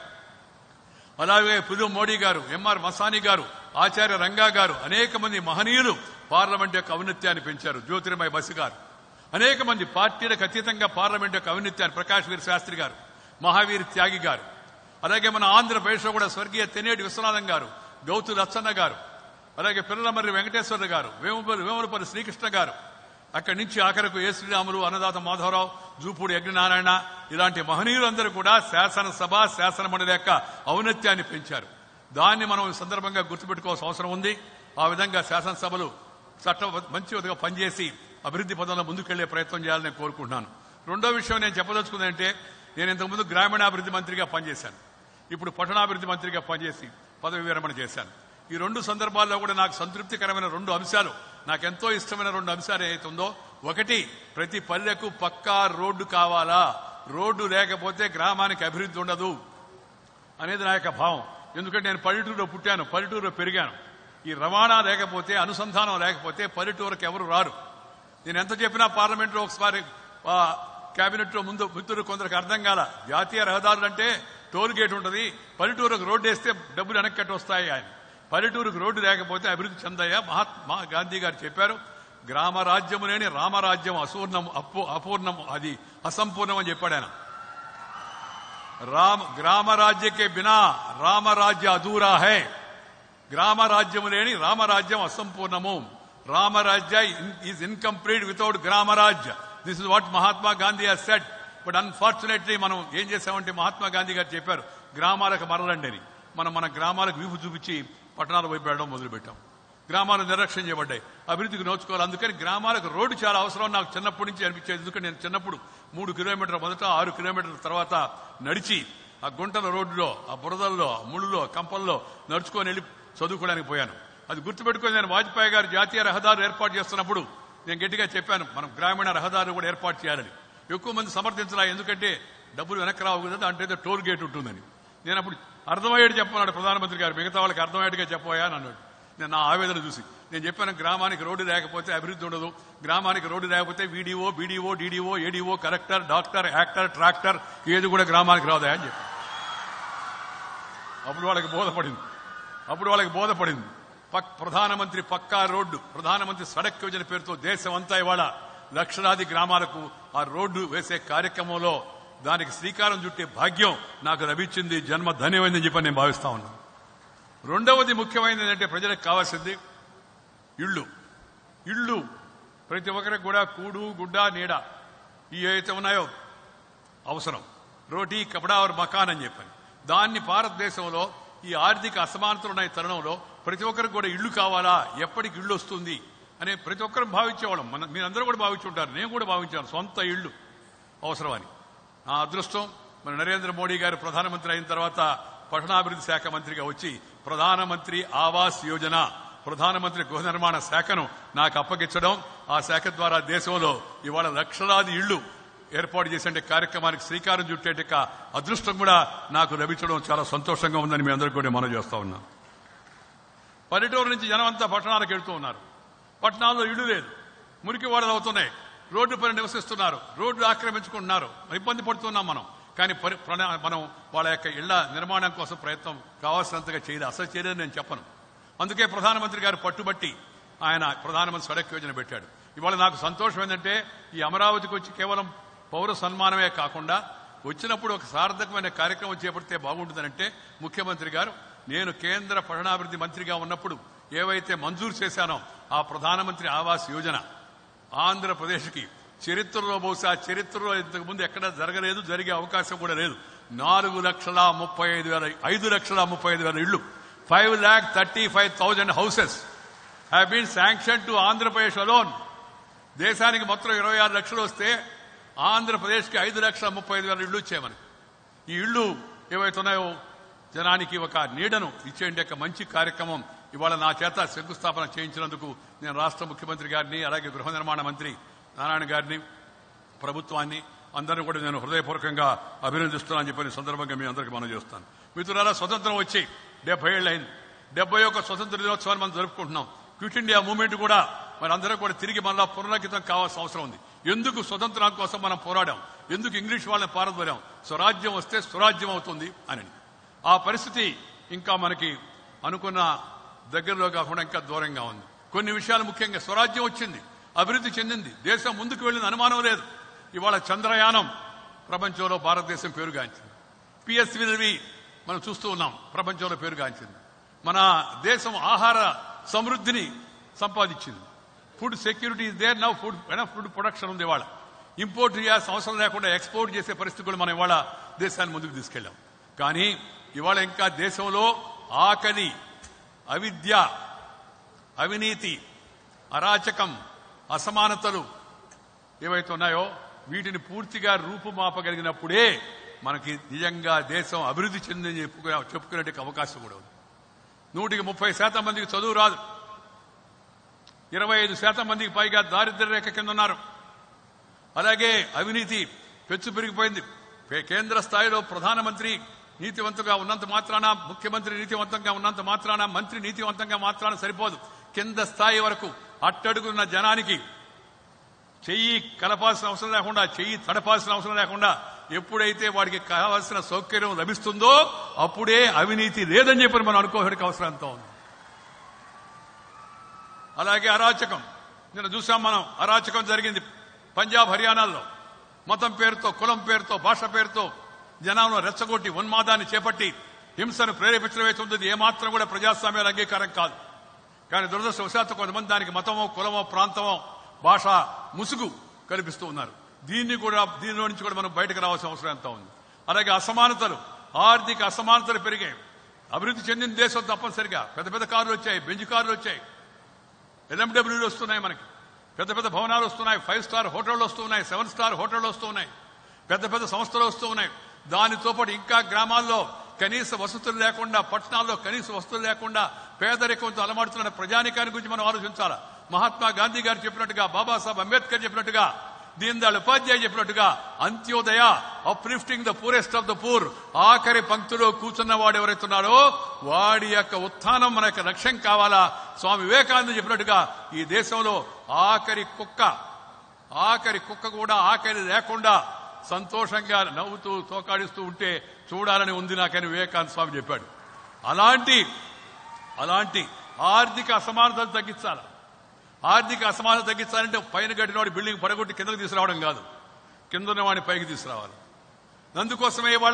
అలాగే పుదు మోడీ గారు, ఎంఆర్ మసానీ గారు, ఆచార్య రంగా గారు, అనేక మంది మహనీయులు పార్లమెంట్ యొక్క ఔన్నత్యాన్ని పెంచారు. జ్యోతిర్మయ బసు గారు, అనేక మంది పార్టీలకు అతీతంగా పార్లమెంట్ యొక్క ఔన్నత్యాన్ని, ప్రకాష్ వీర్ శాస్త్రి గారు, మహావీర్ త్యాగి గారు, అలాగే మన ఆంధ్రప్రదేశ్లో కూడా స్వర్గీయ తెనేటి విశ్వనాథం గారు, గౌతు లచ్చన్న గారు, అలాగే పిల్లలమర్రి వెంకటేశ్వర గారు, వేముపల్లి వేములపల్లి శ్రీకృష్ణ గారు, అక్కడి నుంచి ఆఖరకు ఏ శ్రీరాములు, అన్నదాత మాధవరావు, జూపూడి యజ్ఞనారాయణ, ఇలాంటి మహనీయులందరూ కూడా శాసనసభ, శాసన మండలి యొక్క ఔన్నత్యాన్ని పెంచారు. దాన్ని మనం ఈ సందర్భంగా గుర్తుపెట్టుకోవాల్సిన అవసరం ఉంది. ఆ విధంగా శాసనసభలు చట్ట మంచిగా పనిచేసి అభివృద్ధి పదంలో ముందుకెళ్లే ప్రయత్నం చేయాలని నేను కోరుకుంటున్నాను. రెండో విషయం నేను చెప్పదలుచుకుందంటే, నేను ఇంతకుముందు గ్రామీణాభివృద్ధి మంత్రిగా పనిచేశాను, ఇప్పుడు పట్టణాభివృద్ధి మంత్రిగా పనిచేసి పదవి విరమణ చేశాను. ఈ రెండు సందర్భాల్లో కూడా నాకు సంతృప్తికరమైన రెండు అంశాలు, నాకెంతో ఇష్టమైన రెండు అంశాలు ఏదైతుందో, ఒకటి ప్రతి పల్లెకు పక్కా రోడ్డు కావాలా, రోడ్డు లేకపోతే గ్రామానికి అభివృద్ధి ఉండదు అనేది నా యొక్క భావం. ఎందుకంటే నేను పల్లెటూరులో పుట్టాను, పల్లెటూరులో పెరిగాను. ఈ రవాణా లేకపోతే, అనుసంధానం లేకపోతే పల్లెటూరుకి ఎవరు రారు. నేను ఎంత చెప్పినా పార్లమెంట్లో ఒకసారి కేబినెట్ లో ముందు మిత్రులు కొందరికి అర్థం కాల, జాతీయ రహదారులు అంటే టోల్ గేట్ ఉంటుంది, పల్లెటూరుకు రోడ్డు వేస్తే డబ్బులు వెనక్కి కట్టి వస్తాయి. ఆయన పల్లెటూరుకు రోడ్డు లేకపోతే అభివృద్ధి చెందయ్యా. మహాత్మా గాంధీ గారు చెప్పారు, గ్రామ రాజ్యము లేని రామరాజ్యం అసూర్ణం అప్పు అపూర్ణం అది అసంపూర్ణం అని చెప్పాడు ఆయన. రామ గ్రామ రాజ్యకే బినా రామరాజ్య అధూరా హై. గ్రామ రాజ్యము లేని రామరాజ్యం అసంపూర్ణము. Ramrajya is incomplete without Gramrajya. This is what Mahatma Gandhi has said. But unfortunately మనం ఏం చేశామంటే, మహాత్మా గాంధీ గారు చెప్పారు గ్రామాలకు మరలండి అని. మనం మన గ్రామాలకు వీపు చూపించి పట్టణాల వైపు వెళ్ళడం మొదలుపెట్టాం. గ్రామాలు నిర్లక్ష్యం చేయబడ్డాయి, అభివృద్ధికి నోచుకోవాలి. అందుకని గ్రామాలకు రోడ్డు చాలా అవసరం నాకు చిన్నప్పటి నుంచి అనిపించేది. ఎందుకంటే నేను చిన్నప్పుడు మూడు కిలోమీటర్ల మొదట, ఆరు కిలోమీటర్ల తర్వాత నడిచి ఆ గుంటల రోడ్డులో, ఆ బురదల్లో, ముళ్ళులో, కంపల్లో నడుచుకొని వెళ్ళి చదువుకోవడానికి పోయాను. అది గుర్తుపెట్టుకొని నేను వాజ్పేయి గారు జాతీయ రహదారులు ఏర్పాటు చేస్తున్నప్పుడు నేను గట్టిగా చెప్పాను, మనం గ్రామీణ రహదారులు కూడా ఏర్పాటు చేయాలని. ఎక్కువ మంది సమర్థించలా, ఎందుకంటే డబ్బులు వెనక్కి రావు కదా, అంటే టోల్ గేట్ ఉంటుందని. నేను అప్పుడు అర్థమయ్యేది చెప్పన్నాడు ప్రధానమంత్రి గారు, మిగతా వాళ్ళకి అర్థమయ్యేట్టుగా చెప్పబోయా అని అన్నాడు. నేను నా ఆవేదన చూసి నేను చెప్పాను, గ్రామానికి రోడ్డు లేకపోతే అభివృద్ధి ఉండదు, గ్రామానికి రోడ్డు లేకపోతే VDO BDO DDO ADO collector doctor actor tractor ఏది కూడా గ్రామానికి రాదా అని చెప్పి అప్పుడు వాళ్ళకి బోధపడింది అప్పుడు వాళ్ళకి బోధపడింది పక్ ప్రధానమంత్రి పక్కా రోడ్డు, ప్రధానమంత్రి సడక్ యోజన పేరుతో దేశం అంతా ఇవాళ లక్షలాది గ్రామాలకు ఆ రోడ్డు వేసే కార్యక్రమంలో దానికి శ్రీకారం చుట్టే భాగ్యం నాకు లభించింది. జన్మ ధన్యమైందని చెప్పి నేను భావిస్తా ఉన్నాను. రెండవది ముఖ్యమైనది ఏంటంటే ప్రజలకు కావాల్సింది ఇళ్ళు. ఇళ్ళు ప్రతి ఒక్కరికి కూడా కూడు గుడ్డ నీడ ఈ ఏవైతే ఉన్నాయో అవసరం. రోటీ కపడా और మకాన్ అని చెప్పాను. దాన్ని భారతదేశంలో ఈ ఆర్థిక అసమానతలు ఉన్న తరుణంలో ప్రతి ఒక్కరికి కూడా ఇళ్లు కావాలా, ఎప్పటికి ఇళ్లు వస్తుంది అనే ప్రతి ఒక్కరు భావించేవాళ్ళం. మన మీరందరూ కూడా భావించుంటారు, నేను కూడా భావించాను సొంత ఇళ్లు అవసరమని. ఆ అదృష్టం మన నరేంద్ర మోడీ గారు ప్రధానమంత్రి అయిన తర్వాత పట్టణాభివృద్ధి శాఖ మంత్రిగా వచ్చి ప్రధానమంత్రి ఆవాస్ యోజన, ప్రధానమంత్రి గృహ నిర్మాణ శాఖను నాకు అప్పగించడం, ఆ శాఖ ద్వారా దేశంలో ఇవాళ లక్షలాది ఇళ్లు ఏర్పాటు చేసే కార్యక్రమానికి శ్రీకారం చుట్టే అదృష్టం కూడా నాకు లభించడం చాలా సంతోషంగా ఉందని మీ అందరికీ కూడా మనం చేస్తా ఉన్నాం. పల్లెటూరు నుంచి జనం అంతా పట్టణాలకు వెళ్తూ ఉన్నారు. పట్టణాల్లో ఇళ్లు లేదు, మురికి వాడలు అవుతున్నాయి, రోడ్డు పైన నివసిస్తున్నారు, రోడ్లు ఆక్రమించుకుంటున్నారు, ఇబ్బంది పడుతున్నాం మనం. కానీ మనం వాళ్ళ యొక్క ఇళ్ల నిర్మాణం కోసం ప్రయత్నం కావాల్సినంతగా చేయలేదు, అసలు చేయలేదని నేను చెప్పను. అందుకే ప్రధానమంత్రి గారు పట్టుబట్టి ఆయన ప్రధానమంత్రి సడక్ యోజన పెట్టాడు. ఇవాళ నాకు సంతోషం ఏంటంటే ఈ అమరావతికి వచ్చి కేవలం పౌర సన్మానమే కాకుండా వచ్చినప్పుడు ఒక సార్థకమైన కార్యక్రమం చేపడితే బాగుంటుందనంటే ముఖ్యమంత్రి గారు నేను కేంద్ర పట్టణాభివృద్ధి మంత్రిగా ఉన్నప్పుడు ఏవైతే మంజూరు చేశానో ఆ ప్రధానమంత్రి ఆవాస్ యోజన ఆంధ్రప్రదేశ్కి చరిత్రలో బహుశా చరిత్రలో ఇంతకుముందు ఎక్కడ జరగలేదు, జరిగే అవకాశం కూడా లేదు. నాలుగు లక్షల ముప్పై ఐదు వేల ఐదు లక్షల ముప్పై ఐదు వేల ఇళ్లు five lakh thirty five thousand houses have been sanction to Andhra Pradesh alone. దేశానికి మొత్తం ఇరవై ఆరు లక్షలు వస్తే ఆంధ్రప్రదేశ్కి ఐదు లక్షల ముప్పై ఐదు వేల ఇళ్లు ఇచ్చామని. ఈ ఇళ్లు ఏవైతే ఉన్నాయో జనానికి ఒక నీడను ఇచ్చేంటి యొక్క మంచి కార్యక్రమం ఇవాళ నా చేత శంకుస్థాపన చేయించినందుకు నేను రాష్ట్ర ముఖ్యమంత్రి గారిని, అలాగే గృహ నిర్మాణ మంత్రి నారాయణ గారిని, ప్రభుత్వాన్ని అందరినీ కూడా నేను హృదయపూర్వకంగా అభినందిస్తున్నానని చెప్పిన సందర్భంగా మీ అందరికీ మనం చేస్తాను. మిత్రులారా, స్వతంత్రం వచ్చి డెబ్బై ఏళ్ళు అయింది. డెబ్బై ఒక్క స్వతంత్ర దినోత్సవాన్ని మనం జరుపుకుంటున్నాం. క్విట్ ఇండియా మూవ్మెంట్ కూడా మరి అందరూ కూడా తిరిగి మళ్ళా పునరాంకితం కావాల్సిన అవసరం ఉంది. ఎందుకు స్వతంత్రం కోసం మనం పోరాడాం, ఎందుకు ఇంగ్లీష్ వాళ్ళని పారదోరాం, స్వరాజ్యం వస్తే స్వరాజ్యం అవుతుంది అని. ఆ పరిస్థితి ఇంకా మనకి అనుకున్న దగ్గరలో కాకుండా ఇంకా దూరంగా ఉంది. కొన్ని విషయాలు ముఖ్యంగా స్వరాజ్యం వచ్చింది, అభివృద్ధి చెందింది, దేశం ముందుకు వెళ్ళిన అనుమానం లేదు. ఇవాళ చంద్రయానం ప్రపంచంలో భారతదేశం పేరుగాంచింది. పిఎస్ఎల్వి మనం చూస్తూ ఉన్నాం, ప్రపంచంలో పేరుగాంచింది. మన దేశం ఆహార సమృద్ధిని సంపాదించింది. Food security is there now. Food food production ఉంది. ఇవాళ ఇంపోర్ట్ చేయాల్సిన అవసరం లేకుండా ఎక్స్పోర్ట్ చేసే పరిస్థితి కూడా మనం ఇవాళ దేశాన్ని ముందుకు తీసుకెళ్లాం. కానీ ఇవాళ ఇంకా దేశంలో ఆకలి, అవిద్య, అవినీతి, అరాచకం, అసమానతలు ఏవైతే ఉన్నాయో వీటిని పూర్తిగా రూపుమాపగలిగినప్పుడే మనకి నిజంగా దేశం అభివృద్ధి చెందని చెప్పుకునే చెప్పుకునే అవకాశం కూడా ఉంది. నూటికి ముప్పై శాతం మందికి చదువు రాదు, ఇరవై ఐదు శాతం మందికి పైగా దారిద్ర్య రేఖ కింద ఉన్నారు. అలాగే అవినీతి పెచ్చు పెరిగిపోయింది. కేంద్ర స్థాయిలో ప్రధానమంత్రి నీతివంతంగా ఉన్నంత మాత్రాన, ముఖ్యమంత్రి నీతివంతంగా ఉన్నంత మాత్రాన, మంత్రి నీతివంతంగా మాత్రాన సరిపోదు. కింద స్థాయి వరకు అట్టడుగున్న జనానికి చెయ్యి కలపాల్సిన అవసరం లేకుండా, చెయ్యి తడపాల్సిన అవసరం లేకుండా ఎప్పుడైతే వాడికి కావాల్సిన సౌకర్యం లభిస్తుందో అప్పుడే అవినీతి లేదని చెప్పి మనం అనుకోవడానికి అవసరం ఎంతో ఉంది. అలాగే అరాచకం నిన్న చూసాం మనం. అరాచకం జరిగింది పంజాబ్, హర్యానాల్లో. మతం పేరుతో, కులం పేరుతో, భాష పేరుతో జనాలను రెచ్చగొట్టి ఉన్మాదాన్ని చేపట్టి హింసను ప్రేరేపించడం అవుతుంది. ఏమాత్రం కూడా ప్రజాస్వామ్యాల అంగీకారం కాదు. కానీ దురదృష్టవశాత్తు కొంతమంది దానికి మతమో, కులమో, ప్రాంతమో, భాష ముసుగు కల్పిస్తూ ఉన్నారు. దీన్ని కూడా దీనిలో నుంచి కూడా మనం బయటకు రావాల్సిన అవసరం ఎంత ఉంది. అలాగే అసమానతలు, ఆర్థిక అసమానతలు పెరిగాయి. అభివృద్ధి చెందిన దేశం తప్పనిసరిగా పెద్ద పెద్ద కార్లు వచ్చాయి, బెంజ్ కార్లు వచ్చాయి, ఎల్ఎండబ్ల్యూలు వస్తున్నాయి, మనకి పెద్ద పెద్ద భవనాలు వస్తున్నాయి, ఫైవ్ స్టార్ హోటళ్లు వస్తున్నాయి, సెవెన్ స్టార్ హోటళ్లు వస్తున్నాయి, పెద్ద పెద్ద సంస్థలు వస్తూ ఉన్నాయి. దానితో పాటు ఇంకా గ్రామాల్లో కనీస వసతులు లేకుండా, పట్టణాల్లో కనీస వసతులు లేకుండా పేదరికంతో అలమాడుతున్న ప్రజానికాన్ని గురించి మనం ఆలోచించాలా. మహాత్మా గాంధీ గారు చెప్పినట్టుగా, బాబాసాహెబ్ అంబేద్కర్ చెప్పినట్టుగా దీన్ దయాళ్ ఉపాధ్యాయ చెప్పినట్టుగా Antyodaya, uplifting the poorest of the poor, ఆఖరి పంక్తిలో కూర్చున్న వాడు ఎవరైతున్నాడో వాడి యొక్క ఉత్థానం మన యొక్క లక్ష్యం కావాలా. స్వామి వివేకానంద చెప్పినట్టుగా ఈ దేశంలో ఆఖరి కుక్క ఆఖరి కుక్క కూడా ఆఖరి లేకుండా సంతోషంగా నవ్వుతూ తోకాడిస్తూ ఉంటే చూడాలని ఉంది నాకని వివేకానంద స్వామి చెప్పాడు. అలాంటి అలాంటి ఆర్థిక అసమానతలు తగ్గించాలి. ఆర్థిక అసమానత తగ్గించాలంటే పైన కట్టినవాడి బిల్డింగ్ పడగొట్టి కిందకు తీసుకురావడం కాదు, కింద ఉన్నవాడిని పైకి తీసుకురావాలి. అందుకోసమే ఇవాళ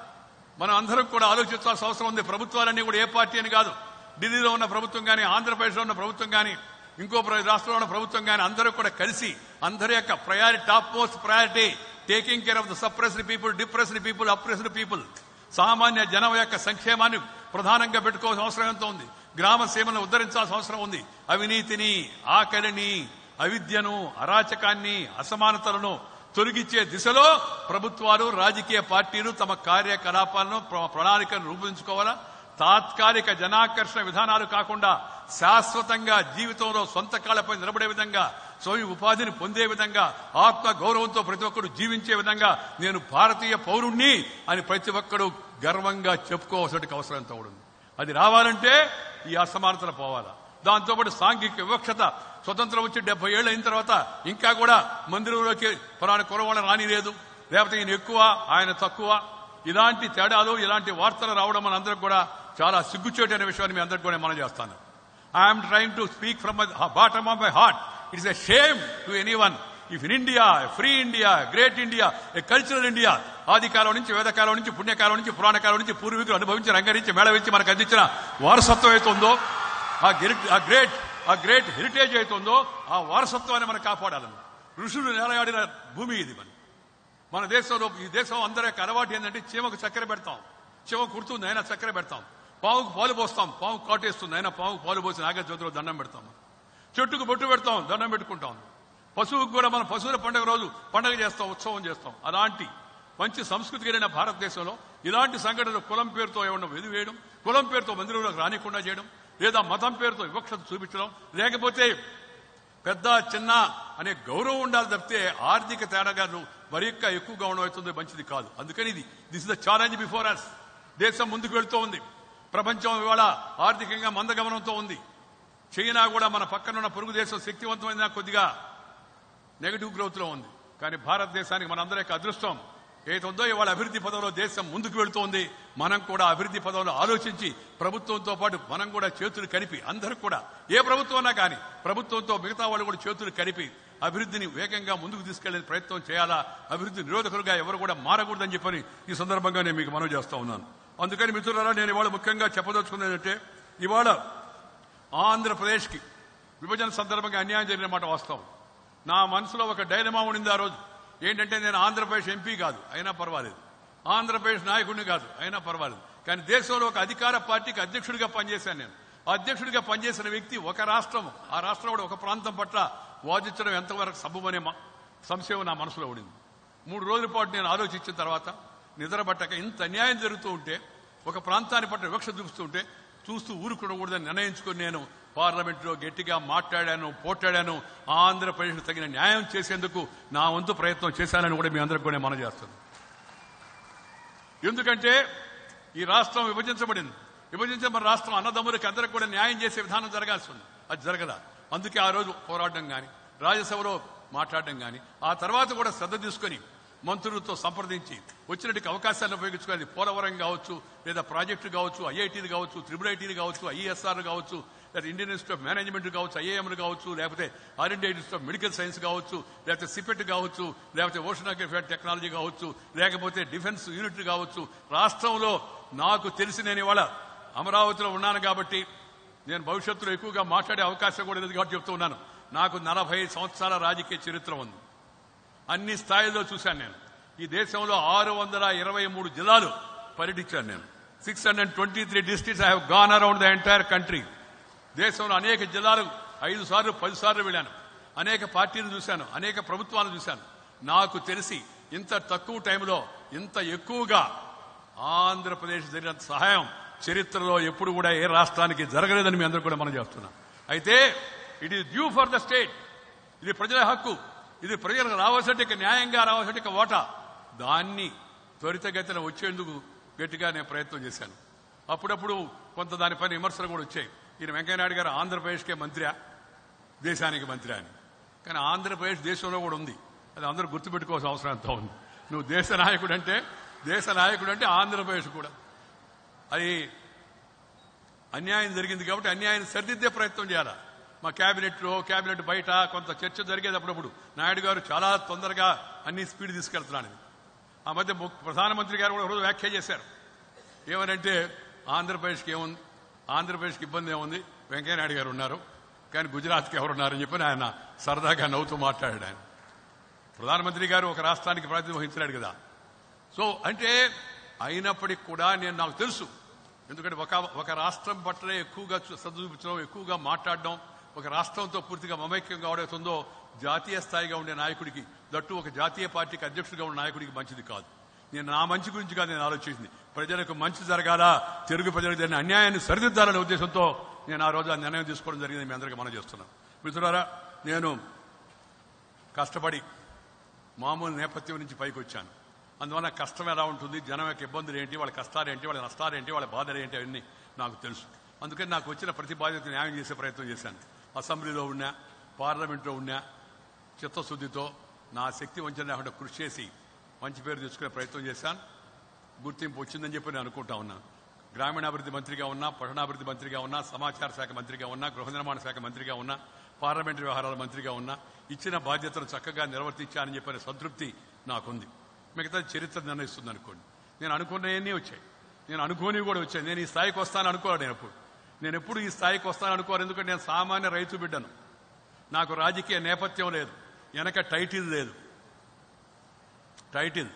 మనం అందరం కూడా ఆలోచించాల్సిన అవసరం ఉంది. ప్రభుత్వాలన్నీ కూడా ఏ పార్టీ అని కాదు, ఢిల్లీలో ఉన్న ప్రభుత్వం కానీ, ఆంధ్రప్రదేశ్లో ఉన్న ప్రభుత్వం కానీ, ఇంకో రాష్ట్రంలో ఉన్న ప్రభుత్వం కానీ అందరూ కూడా కలిసి అందరి యొక్క priority, top most priority taking care of the suppressed people, depressed people, oppressed people, సామాన్య జనం యొక్క సంక్షేమాన్ని ప్రధానంగా పెట్టుకోవాల్సిన అవసరం ఎంతో ఉంది. గ్రామ సీమను ఉద్ధరించాల్సిన అవసరం ఉంది. అవినీతిని, ఆకలిని, అవిద్యను, అరాచకాన్ని, అసమానతలను తొలగించే దిశలో ప్రభుత్వాలు, రాజకీయ పార్టీలు తమ కార్యకలాపాలను, ప్రణాళికను రూపొందించుకోవాలా. తాత్కాలిక జనాకర్షణ విధానాలు కాకుండా శాశ్వతంగా జీవితంలో సొంత కాళ్లపై నిలబడే విధంగా, స్వయం ఉపాధిని పొందే విధంగా, ఆత్మ గౌరవంతో ప్రతి ఒక్కరు జీవించే విధంగా నేను భారతీయ పౌరుణ్ణి అని ప్రతి ఒక్కరూ గర్వంగా చెప్పుకోవాల్సిన అవసరం ఎంతో ఉంది. అది రావాలంటే ఈ అసమానతలు పోవాలా. దాంతోపాటు సాంఘిక వివక్షత, స్వతంత్రం వచ్చి డెబ్బై ఏళ్ళు అయిన తర్వాత ఇంకా కూడా మందిరంలోకి పురాణ కురవాళ్ళ రాని లేదు, లేకపోతే ఈయన ఎక్కువ ఆయన తక్కువ, ఇలాంటి తేడాలు, ఇలాంటి వార్తలు రావడం మన అందరికి కూడా చాలా సిగ్గుచేటు అనే విషయాన్ని మీ అందరికి కూడా మనం చేస్తాను. I'm trying to speak from bottom of my heart. It is a shame to anyone if in India, free India, great India, a cultural India, ఆది కాలం నుంచి, వేదకాలం నుంచి, పుణ్యకాలం నుంచి, పురాణ కాలం నుంచి పూర్వీకులు అనుభవించి, రంగరించి, మేళవించి మనకు అందించిన వారసత్వం అవుతుందో, ఆ గ్రేట్ ఆ గ్రేట్ హెరిటేజ్ అవుతుందో ఆ వారసత్వాన్ని మనం కాపాడాలని. ఋషులు నేలయాడిన భూమి ఇది. మన మన దేశంలో, ఈ దేశం అందరి యొక్క అలవాటు ఏంటంటే చీమకు చక్కెర పెడతాం, చీమ కుడుతుంది అయినా చక్కెర పెడతాం, పావుకు పాలు పోస్తాం, పావు కాటేస్తుంది అయినా పావుకు పాలు పోసి నాగజ్యోతిలో దండం పెడతాం, చెట్టుకు బొట్టు పెడతాం, దండం పెట్టుకుంటాం, పశువుకు కూడా మనం పశువుల పండుగ రోజు పండుగ చేస్తాం, ఉత్సవం చేస్తాం. అలాంటి మంచి సంస్కృతి కలిగిన భారతదేశంలో ఇలాంటి సంఘటనలు కులం పేరుతో ఏమన్నా వెదివేయడం, కులం పేరుతో మందిరంలోకి రానికుండా చేయడం, లేదా మతం పేరుతో వివక్షత చూపించడం, లేకపోతే పెద్ద చిన్న అనే గౌరవం ఉండాలి తప్పితే ఆర్థిక తేడాగాలు మరి యొక్క ఎక్కువగా ఉండవుతుంది మంచిది కాదు. అందుకని ఇది this is the challenge before us. దేశం ముందుకు వెళ్తూ ఉంది. ప్రపంచం ఇవాళ ఆర్థికంగా మందగమనంతో ఉంది. చైనా కూడా మన పక్కనున్న పొరుగు దేశం శక్తివంతమైన కొద్దిగా నెగటివ్ గ్రోత్ లో ఉంది. కానీ భారతదేశానికి మనందరి యొక్క అదృష్టం ఏతుందో ఇవాళ అభివృద్ధి పదంలో దేశం ముందుకు వెళుతోంది. మనం కూడా అభివృద్ధి పదంలో ఆలోచించి ప్రభుత్వంతో పాటు మనం కూడా చేతులు కలిపి, అందరూ కూడా ఏ ప్రభుత్వం అన్నా కానీ ప్రభుత్వంతో మిగతా వాళ్ళు కూడా చేతులు కలిపి అభివృద్ధిని వేగంగా ముందుకు తీసుకెళ్లే ప్రయత్నం చేయాలా. అభివృద్ధి నిరోధకులుగా ఎవరు కూడా మారకూడదని చెప్పని ఈ సందర్భంగా నేను మీకు మనవి చేస్తా ఉన్నాను. అందుకని మిత్రులారా, నేను ఇవాళ ముఖ్యంగా చెప్పదలుచుకున్నది ఏంటంటే, ఇవాళ ఆంధ్రప్రదేశ్కి విభజన సందర్భంగా అన్యాయం జరిగిన మాట వాస్తవం. నా మనసులో ఒక డైలమా ఉండింది ఆ రోజు. ఏంటంటే, నేను ఆంధ్రప్రదేశ్ ఎంపీ కాదు అయినా పర్వాలేదు, ఆంధ్రప్రదేశ్ నాయకుడిని కాదు అయినా పర్వాలేదు, కానీ దేశంలో ఒక అధికార పార్టీకి అధ్యక్షుడిగా పనిచేశాను. నేను అధ్యక్షుడిగా పనిచేసిన వ్యక్తి ఒక రాష్ట్రం, ఆ రాష్ట్రంలో ఒక ప్రాంతం పట్ల వాదించడం ఎంతవరకు సబబనే సంశయం నా మనసులో ఉండింది. మూడు రోజుల పాటు నేను ఆలోచించిన తర్వాత నిద్రపట్టక ఇంత అన్యాయం జరుగుతూ ఉంటే, ఒక ప్రాంతాన్ని పట్ల వివక్ష చూపుతూ ఉంటే చూస్తూ ఊరుకోకూడదని నిర్ణయించుకుని నేను పార్లమెంట్లో గట్టిగా మాట్లాడాను, పోట్లాడాను. ఆంధ్రప్రదేశ్కు తగిన న్యాయం చేసేందుకు నా వంతు ప్రయత్నం చేశానని కూడా మీ అందరికీ కూడా మనం చేస్తాను. ఎందుకంటే ఈ రాష్ట్రం విభజించబడింది. విభజించబడిన రాష్ట్రం అన్నదమ్ములకి అందరికి కూడా న్యాయం చేసే విధానం జరగాల్సి ఉంది. అది జరగదా. అందుకే ఆ రోజు పోరాడడం కానీ, రాజ్యసభలో మాట్లాడడం కానీ, ఆ తర్వాత కూడా శ్రద్ధ తీసుకుని మంత్రులతో సంప్రదించి వచ్చినట్టుకి అవకాశాలను ఉపయోగించుకోవాలి. పోలవరం కావచ్చు, లేదా ప్రాజెక్టులు కావచ్చు, ఐఐటీలు కావచ్చు, త్రిబుల్ ఐటీలు కావచ్చు, ఐఈఎస్ఆర్లు కావచ్చు, లేదా ఇండియన్ ఇన్స్టిట్యూట్ ఆఫ్ మేనేజ్మెంట్ కావచ్చు, ఐఏఎంలు కావచ్చు, లేకపోతే All India Institute of Medical Science కావచ్చు, లేకపోతే సిపెట్ కావచ్చు, లేకపోతే ఓషనోగ్రఫీ టెక్నాలజీ కావచ్చు, లేకపోతే డిఫెన్స్ యూనిట్లు కావచ్చు. రాష్ట్రంలో నాకు తెలిసి నేను ఇవాళ అమరావతిలో ఉన్నాను కాబట్టి నేను భవిష్యత్తులో ఎక్కువగా మాట్లాడే అవకాశం కూడా లేదు కాబట్టి చెప్తూ ఉన్నాను. నాకు నలభై సంవత్సరాల రాజకీయ చరిత్ర ఉంది. అన్ని స్థాయిల్లో చూశాను. నేను ఈ దేశంలో ఆరు వందల ఇరవై మూడు జిల్లాలు పర్యటించాను. నేను six hundred twenty three districts I have gone around the entire country. దేశంలో అనేక జిల్లాలు ఐదు సార్లు పది సార్లు వెళ్ళాను. అనేక పార్టీలు చూశాను, అనేక ప్రభుత్వాలను చూశాను. నాకు తెలిసి ఇంత తక్కువ టైంలో ఇంత ఎక్కువగా ఆంధ్రప్రదేశ్ జరిగినంత సహాయం చరిత్రలో ఎప్పుడు కూడా ఏ రాష్ట్రానికి జరగలేదని మీ అందరూ కూడా మనం చేస్తున్నాం. అయితే it is due for the state. ఇది ప్రజల హక్కు. ఇది ప్రజలకు రావాల్సిన న్యాయంగా రావాల్సిన ఓటా, దాన్ని త్వరితగతిన వచ్చేందుకు గట్టిగా నేను ప్రయత్నం చేశాను. అప్పుడప్పుడు కొంత దానిపైన విమర్శలు కూడా వచ్చాయి. ఈయన వెంకయ్యనాయుడు గారు ఆంధ్రప్రదేశ్కే మంత్రి, దేశానికి మంత్రి అని. కానీ ఆంధ్రప్రదేశ్ దేశంలో కూడా ఉంది, అది అందరూ గుర్తుపెట్టుకోవాల్సిన అవసరం ఎంతో ఉంది. నువ్వు దేశ నాయకుడు అంటే దేశ నాయకుడు అంటే ఆంధ్రప్రదేశ్ కూడా. అది అన్యాయం జరిగింది కాబట్టి అన్యాయం సరిదిద్దే ప్రయత్నం చేయాలా. మా క్యాబినెట్లో క్యాబినెట్ బయట కొంత చర్చ జరిగేది. అప్పుడప్పుడు నాయుడు గారు చాలా తొందరగా అన్ని స్పీడ్ తీసుకెళ్తున్నాడు. ఆ మధ్య ప్రధానమంత్రి గారు కూడా రోజు వ్యాఖ్య చేశారు. ఏమనంటే ఆంధ్రప్రదేశ్కి ఏముంది, ఆంధ్రప్రదేశ్కి ఇబ్బంది ఏముంది, వెంకయ్యనాయుడు గారు ఉన్నారు కానీ గుజరాత్కి ఎవరున్నారని చెప్పి ఆయన సరదాగా నవ్వుతూ మాట్లాడాడు. ఆయన ప్రధానమంత్రి గారు ఒక రాష్ట్రానికి ప్రాతినిధ్యం వహించలేడు కదా. సో అంటే అయినప్పటికీ కూడా నేను నాకు తెలుసు, ఎందుకంటే ఒక ఒక రాష్ట్రం పట్లనే ఎక్కువగా చదువుపించడం, ఎక్కువగా మాట్లాడడం, ఒక రాష్ట్రంతో పూర్తిగా మమైక్యం కావడంతో జాతీయ స్థాయిగా ఉండే నాయకుడికి, దట్టు ఒక జాతీయ పార్టీకి అధ్యక్షుడిగా ఉన్న నాయకుడికి మంచిది కాదు. నేను నా మంచి గురించి కాదు నేను ఆలోచించింది, ప్రజలకు మంచి జరగాల, తెలుగు ప్రజలకు జరిగిన అన్యాయాన్ని సరిదిద్దాలనే ఉద్దేశంతో నేను ఆ రోజు ఆ నిర్ణయం తీసుకోవడం జరిగింది. మీ అందరికీ మనం చేస్తున్నాను. మిత్రులారా, నేను కష్టపడి మామూలు నేపథ్యం నుంచి పైకి వచ్చాను. అందువల్ల కష్టం ఎలా ఉంటుంది, జనం యొక్క ఇబ్బందులు ఏంటి, వాళ్ళ కష్టాలు ఏంటి, వాళ్ళ నష్టాలు ఏంటి, వాళ్ళ బాధలు ఏంటి, అవన్నీ నాకు తెలుసు. అందుకని నాకు వచ్చిన ప్రతి బాధ్యత న్యాయం చేసే ప్రయత్నం చేశాను. అసెంబ్లీలో ఉన్నా, పార్లమెంట్లో ఉన్నా, చిత్తశుద్ధితో నా శక్తి వంచన లేకుండా కృషి చేసి మంచి పేరు తెచ్చుకునే ప్రయత్నం చేశాను. గుర్తింపు వచ్చిందని చెప్పి నేను అనుకుంటా ఉన్నాను. గ్రామీణాభివృద్ధి మంత్రిగా ఉన్నా, పట్టణాభివృద్ధి మంత్రిగా ఉన్నా, సమాచార శాఖ మంత్రిగా ఉన్నా, గృహ నిర్మాణ శాఖ మంత్రిగా ఉన్నా, పార్లమెంటరీ వ్యవహారాల మంత్రిగా ఉన్నా, ఇచ్చిన బాధ్యతను చక్కగా నిర్వర్తించానని చెప్పిన సంతృప్తి నాకుంది. మిగతా చరిత్ర నిర్ణయిస్తుంది అనుకోండి. నేను అనుకున్నవన్నీ వచ్చాయి, నేను అనుకోని కూడా వచ్చాయి. నేను ఈ స్థాయికి వస్తాను అనుకోవాలి. నేను ఎప్పుడు నేను ఎప్పుడు ఈ స్థాయికి వస్తాను అనుకోవాలి. ఎందుకంటే నేను సామాన్య రైతు బిడ్డను, నాకు రాజకీయ నేపథ్యం లేదు, వెనక టైటిల్ లేదు, టైటిల్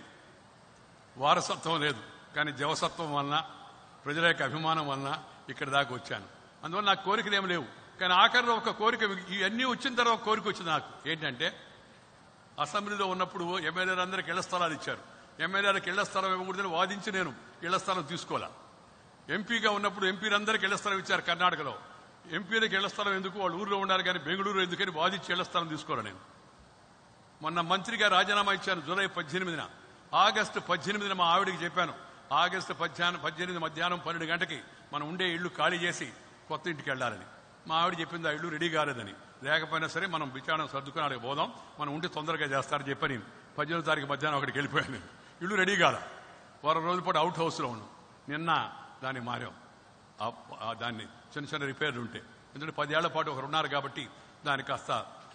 వారసత్వం లేదు. కానీ జవసత్వం వలన, ప్రజల యొక్క అభిమానం వలన ఇక్కడ దాకా వచ్చాను. అందువల్ల నాకు కోరికలు ఏమి లేవు. కానీ ఆఖరిలో ఒక కోరిక, ఇవన్నీ వచ్చిన తర్వాత కోరిక వచ్చింది నాకు. ఏంటంటే అసెంబ్లీలో ఉన్నప్పుడు ఎమ్మెల్యేలందరికీ ఇళ్ల స్థలాలు ఇచ్చారు. ఎమ్మెల్యేలకు ఇళ్ల స్థలం ఇవ్వకూడదని వాదించి నేను ఇళ్ల స్థలం తీసుకోవాలా. ఎంపీగా ఉన్నప్పుడు ఎంపీలందరికీ ఇళ్ల స్థలం ఇచ్చారు కర్ణాటకలో. ఎంపీలకు ఇళ్ల స్థలం ఎందుకు, వాళ్ళు ఊర్లో ఉండాలి కానీ బెంగళూరు ఎందుకని వాదించి ఇళ్ల స్థలం తీసుకోవాలి. నేను మొన్న మంత్రిగా రాజీనామా ఇచ్చాను జూలై పద్దెనిమిదిన. ఆగస్టు పద్దెనిమిదిన మా ఆవిడికి చెప్పాను, ఆగస్టు పద్దెనిమిది పద్దెనిమిది మధ్యాహ్నం పన్నెండు గంటకి మనం ఉండే ఇళ్లు ఖాళీ చేసి కొత్త ఇంటికి వెళ్ళాలని. మా ఆవిడ చెప్పింది ఆ ఇల్లు రెడీ కాలేదని. లేకపోయినా సరే మనం విచారణ సర్దుకుని అక్కడికి పోదాం, మనం ఉంటే తొందరగా చేస్తారని చెప్పని పద్దెనిమిది తారీఖు మధ్యాహ్నం అక్కడికి వెళ్ళిపోయాను. నేను ఇల్లు రెడీ కాల, వారం రోజుల పాటు అవుట్ హౌస్లో ఉన్నాం. నిన్న దాన్ని మారాం, దాన్ని చిన్న చిన్న రిపేర్లు ఉంటే, ఎందుకంటే పదేళ్ల పాటు ఒకరు ఉన్నారు కాబట్టి దానికి కాస్త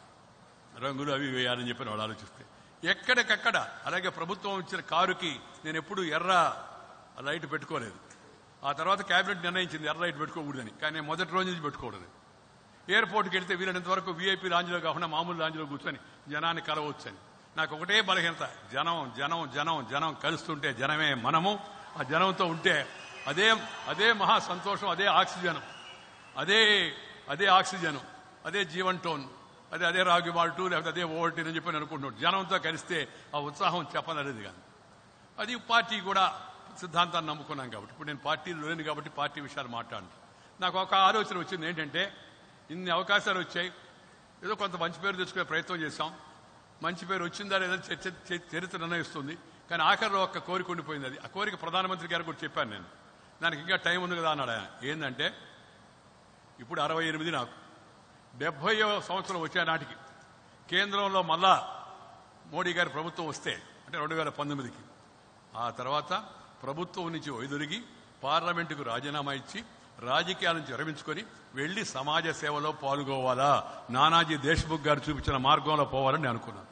రంగులు అవి వేయాలని చెప్పి వాళ్ళు ఆలోచిస్తే ఎక్కడికక్కడ. అలాగే ప్రభుత్వం ఇచ్చిన కారుకి నేను ఎప్పుడు ఎర్ర లైట్ పెట్టుకోలేదు. ఆ తర్వాత కేబినెట్ నిర్ణయించింది ఎర్ర లైట్ పెట్టుకోకూడదని, కానీ నేను మొదటి రోజు నుంచి పెట్టుకోకూడదు. ఎయిర్పోర్ట్కి వెళ్తే వీలైనంత వరకు వీఐపీ లాంజ్లో కాకుండా మామూలు లాంజ్లో కూర్చొని జనాన్ని కలవచ్చని. నాకు ఒకటే బలహీనత, జనం జనం జనం జనం కలుస్తుంటే జనమే మనము. ఆ జనంతో ఉంటే అదే అదే మహా సంతోషం, అదే ఆక్సిజన్, అదే అదే ఆక్సిజన్, అదే జీవన్ టోన్, అదే అదే రాగి మాల్టు, లేకపోతే అదే ఓల్టీన్ అని చెప్పి నేను అనుకుంటున్నాడు. జనంతో కలిస్తే ఆ ఉత్సాహం చెప్పనలేదు. కానీ అది పార్టీ కూడా సిద్ధాంతాన్ని నమ్ముకున్నాం కాబట్టి, ఇప్పుడు నేను పార్టీలో లేను కాబట్టి పార్టీ విషయాలు మాట్లాడను. నాకు ఒక ఆలోచన వచ్చింది, ఏంటంటే ఇన్ని అవకాశాలు వచ్చాయి, ఏదో కొంత మంచి పేరు తెచ్చుకునే ప్రయత్నం చేశాం. మంచి పేరు వచ్చిందా లేదా చర్చ చరిత్ర నిర్ణయిస్తుంది. కానీ ఆఖరిలో ఒక్క కోరిక ఉండిపోయింది. అది ఆ కోరిక ప్రధానమంత్రి గారు కూడా చెప్పాను నేను. దానికి ఇంకా టైం ఉంది కదా అన్నాడు ఆయన. ఏంటంటే ఇప్పుడు అరవై ఎనిమిది, నాకు డెబ్బైవ సంవత్సరం వచ్చే నాటికి కేంద్రంలో మళ్ళా మోడీ గారి ప్రభుత్వం వస్తే, అంటే రెండు వేల పంతొమ్మిదికి ఆ తర్వాత ప్రభుత్వం నుంచి వైదొలిగి పార్లమెంటుకు రాజీనామా ఇచ్చి రాజకీయాల నుంచి విరమించుకొని వెళ్లి సమాజ సేవలో పాల్గొవాలా, నానాజీ దేశ్ముఖ్ గారు చూపించిన మార్గంలో పోవాలని నేను అనుకున్నాను.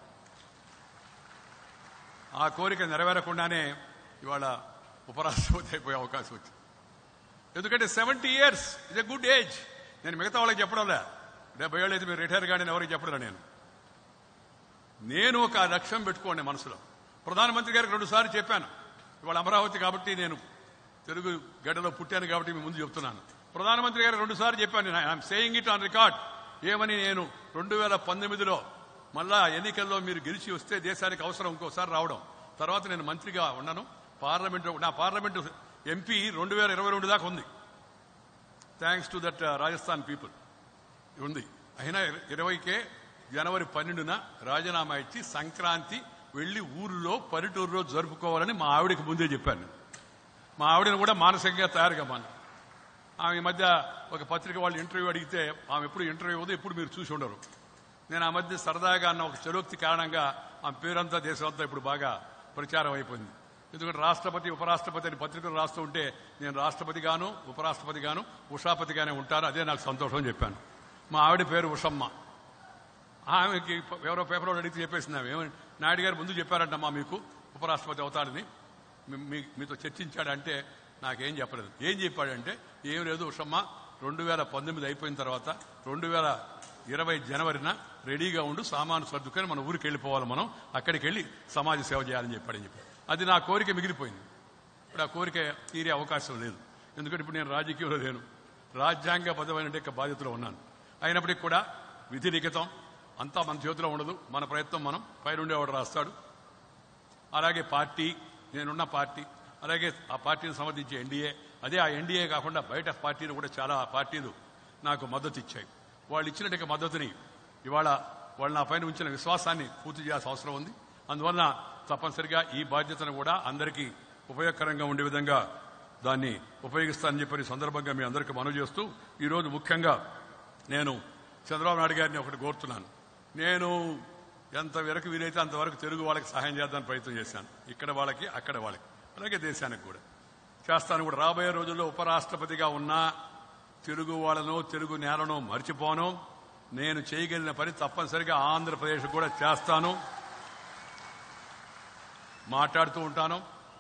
ఆ కోరిక నెరవేరకుండానే ఇవాళ ఉపరాష్ట్రపతి అయిపోయే అవకాశం వచ్చింది. ఎందుకంటే seventy years is a good age. నేను మిగతా వాళ్ళకి చెప్పడంలే, డెబ్బై ఏళ్ళు అయితే మీరు రిటైర్ కానీ ఎవరికి చెప్పడం. నేను నేను ఒక లక్ష్యం పెట్టుకోండి మనసులో. ప్రధానమంత్రి గారికి రెండు సార్లు చెప్పాను. ఇవాళ అమరావతి కాబట్టి, నేను తెలుగు గడ్డలో పుట్టాను కాబట్టి మీ ముందు చెప్తున్నాను. ప్రధానమంత్రి గారికి రెండు సార్లు చెప్పాను, I'm saying it on record. ఏమని, నేను రెండు వేల పంతొమ్మిదిలో మళ్ళా ఎన్నికల్లో మీరు గెలిచి వస్తే దేశానికి అవసరం ఇంకోసారి రావడం, తర్వాత నేను మంత్రిగా ఉన్నాను. పార్లమెంటు, నా పార్లమెంటు ఎంపీ రెండు వేల ఇరవై రెండు దాకా ఉంది, thanks to that Rajasthan people ఉంది. అయినా ఇరవైకే జనవరి పన్నెండున రాజీనామా ఇచ్చి సంక్రాంతి వెళ్లి ఊరిలో పల్లెటూరులో జరుపుకోవాలని మా ఆవిడకి ముందే చెప్పాను. మా ఆవిడని కూడా మానసికంగా తయారుగా మన ఆమె ఈ మధ్య ఒక పత్రిక వాళ్ళు ఇంటర్వ్యూ అడిగితే ఆమె ఎప్పుడు ఇంటర్వ్యూ అవ్వదు, ఎప్పుడు మీరు చూసి ఉండరు. నేను ఆ మధ్య సరదాగా అన్న ఒక చలోక్తి కారణంగా ఆమె పేరంతా దేశమంతా ఇప్పుడు బాగా ప్రచారం అయిపోయింది. ఎందుకంటే రాష్ట్రపతి ఉపరాష్ట్రపతి అని పత్రికలు రాస్తూ ఉంటే నేను రాష్ట్రపతి గాను ఉపరాష్ట్రపతి గాను ఉషాపతిగానే ఉంటాను, అదే నాకు సంతోషం అని చెప్పాను. మా ఆవిడ పేరు ఉషమ్మ. ఆమెకి ఎవరో పేపర్లో అడిగితే చెప్పేసింది ఆమె, ఏమని నాయుడు గారు ముందు చెప్పారంటమ్మా మీకు ఉపరాష్ట్రపతి అవుతాడని, మీతో చర్చించాడంటే నాకేం చెప్పలేదు. ఏం చెప్పాడంటే ఏం లేదు ఉషమ్మ, రెండు వేల పంతొమ్మిది అయిపోయిన తర్వాత రెండు వేల ఇరవై జనవరిన రెడీగా ఉండు, సామాను సర్దుకొని మన ఊరికి వెళ్ళిపోవాలి, మనం అక్కడికి వెళ్ళి సమాజ సేవ చేయాలని చెప్పాడని చెప్పి అది నా కోరిక మిగిలిపోయింది. ఇప్పుడు ఆ కోరిక తీరే అవకాశం లేదు. ఎందుకంటే ఇప్పుడు నేను రాజకీయంలో లేను, రాజ్యాంగబద్ధమైన బాధ్యతలో ఉన్నాను. అయినప్పటికీ కూడా విధి లిఖితం అంతా మన చేతిలో ఉండదు, మన ప్రయత్నం మనం పైనుండేవాడు రాస్తాడు. అలాగే పార్టీ, నేనున్న పార్టీ, అలాగే ఆ పార్టీని సమర్థించే ఎన్డీఏ, అదే ఆ ఎన్డీఏ కాకుండా బయట పార్టీలు కూడా చాలా పార్టీలు నాకు మద్దతు ఇచ్చాయి. వాళ్ళు ఇచ్చినట్టు మద్దతుని ఇవాళ వాళ్ళు నా పైన ఉంచిన విశ్వాసాన్ని పూర్తి చేయాల్సిన అవసరం ఉంది. అందువల్ల తప్పనిసరిగా ఈ బాధ్యతను కూడా అందరికీ ఉపయోగకరంగా ఉండే విధంగా దాన్ని ఉపయోగిస్తానని చెప్పని సందర్భంగా మీ అందరికీ మనవి చేస్తూ ఈరోజు ముఖ్యంగా నేను చంద్రబాబు నాయుడు గారిని ఒకటి కోరుతున్నాను. నేను ఎంత వరకు వీలైతే అంతవరకు తెలుగు వాళ్ళకి సహాయం చేద్దానికి ప్రయత్నం చేశాను, ఇక్కడ వాళ్ళకి అక్కడ వాళ్ళకి, అలాగే దేశానికి కూడా చేస్తాను కూడా. రాబోయే రోజుల్లో ఉపరాష్ట్రపతిగా ఉన్నా తెలుగు వాళ్ళను తెలుగు నేలను మర్చిపోను. నేను చేయగలిగిన పని తప్పనిసరిగా ఆంధ్రప్రదేశ్ కూడా చేస్తాను, మాట్లాడుతూ ఉంటాను,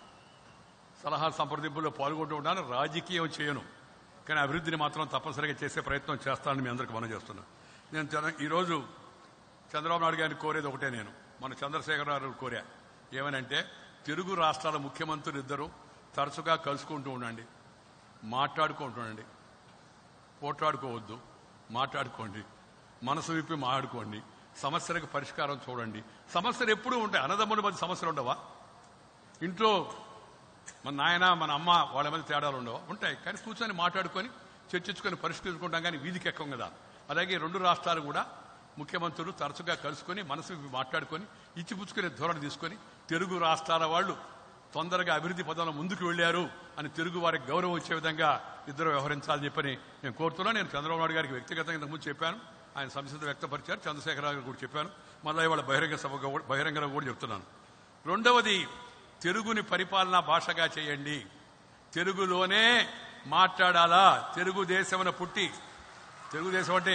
సలహా సంప్రదింపుల్లో పాల్గొంటూ ఉంటాను. రాజకీయం చేయను, కానీ అభివృద్ధిని మాత్రం తప్పనిసరిగా చేసే ప్రయత్నం చేస్తానని మీ అందరికీ మనం చేస్తున్నాను. నేను ఈరోజు చంద్రబాబు నాయుడు గారిని కోరేది ఒకటే, నేను మన చంద్రశేఖర్ గారు కోరా, ఏమనంటే తెలుగు రాష్ట్రాల ముఖ్యమంత్రులు ఇద్దరు తరచుగా కలుసుకుంటూ ఉండండి, మాట్లాడుకుంటుండండి, పోట్లాడుకోవద్దు, మాట్లాడుకోండి, మనసు విప్పి మాట్లాడుకోండి, సమస్యలకు పరిష్కారం చూడండి. సమస్యలు ఎప్పుడూ ఉంటాయి, అన్నదమ్ముల మధ్య సమస్యలు ఉండవా? ఇంట్లో మన నాయన మన అమ్మ వాళ్ళ మధ్య తేడాలు ఉండవా? ఉంటాయి, కానీ కూర్చొని మాట్లాడుకొని చర్చించుకొని పరిష్కరించుకుంటాం, కానీ వీధికి ఎక్కం కదా. అలాగే రెండు రాష్ట్రాలు కూడా ముఖ్యమంత్రులు తరచుగా కలుసుకొని మనసు మాట్లాడుకొని ఇచ్చిపుచ్చుకునే ధోరణి తీసుకొని తెలుగు రాష్ట్రాల వాళ్ళు తొందరగా అభివృద్ధి పదంలో ముందుకు వెళ్లారు అని తెలుగు వారికి గౌరవం వచ్చే విధంగా ఇద్దరు వ్యవహరించాలని చెప్పని నేను కోరుతున్నాను. నేను చంద్రబాబు నాయుడు గారికి వ్యక్తిగతంగా ఇంతకుముందు చెప్పాను, ఆయన సంసిద్ధత వ్యక్తపరిచారు. చంద్రశేఖరరావు గారు కూడా చెప్పాను, మళ్ళీ ఇవాళ బహిరంగ సభ బహిరంగంగా కూడా చెప్తున్నాను. రెండవది, తెలుగుని పరిపాలనా భాషగా చేయండి, తెలుగులోనే మాట్లాడాలా. తెలుగుదేశం పుట్టి, తెలుగుదేశం అంటే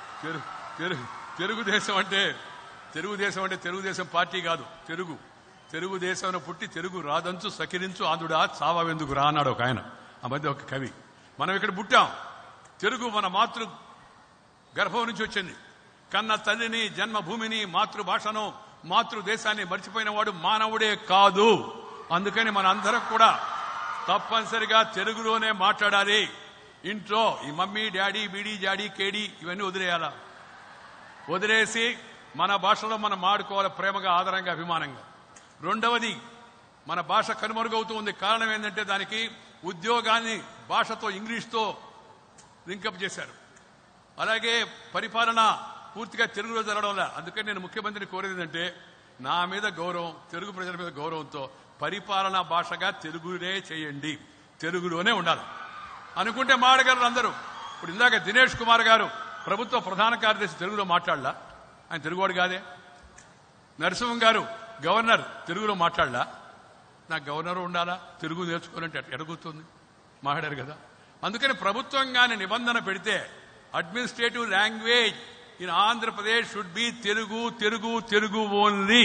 తెలుగుదేశం అంటే తెలుగుదేశం అంటే తెలుగుదేశం పార్టీ కాదు, తెలుగు తెలుగుదేశం పుట్టి తెలుగు రాదంచు సకిరించు ఆంధ్రుడా చావెందుకు రా అన్నాడు ఒక ఆయన, ఆ మధ్య ఒక కవి. మనం ఇక్కడ పుట్టాం, తెలుగు మన మాతృ గర్భం నుంచి వచ్చింది. కన్న తల్లిని, జన్మభూమిని, మాతృభాషను, మాతృదేశాన్ని మర్చిపోయిన వాడు మానవుడే కాదు. అందుకని మన అందరం కూడా తప్పనిసరిగా తెలుగులోనే మాట్లాడాలి. ఇంట్లో ఈ మమ్మీ డాడీ బీడీ జాడీ కేడీ ఇవన్నీ వదిలేయాలా, వదిలేసి మన భాషలో మనం మాడుకోవాలి, ప్రేమగా, ఆదరంగా, అభిమానంగా. రెండవది, మన భాష కనుమరుగవుతూ ఉంది. కారణం ఏంటంటే దానికి ఉద్యోగాన్ని భాషతో ఇంగ్లీష్తో లింకప్ చేశారు. అలాగే పరిపాలన పూర్తిగా తెలుగులో జరగడం వల్ల. అందుకని నేను ముఖ్యమంత్రిని కోరేది ఏంటంటే నా మీద గౌరవం, తెలుగు ప్రజల మీద గౌరవంతో పరిపాలనా భాషగా తెలుగునే చేయండి, తెలుగులోనే ఉండాలి అనుకుంటే మాడగలరు అందరూ. ఇప్పుడు ఇందాక దినేష్ కుమార్ గారు ప్రభుత్వ ప్రధాన కార్యదర్శి తెలుగులో మాట్లాడలా, ఆయన తెలుగువాడు కాదే. నరసింహం గారు గవర్నర్ తెలుగులో మాట్లాడలా, నాకు గవర్నర్ ఉండాలా, తెలుగు నేర్చుకోవాలంటే ఎడగుతుంది, మాట్లాడారు కదా. అందుకని ప్రభుత్వంగానే నిబంధన పెడితే administrative language in Andhra Pradesh should be Telugu, Telugu, Telugu only.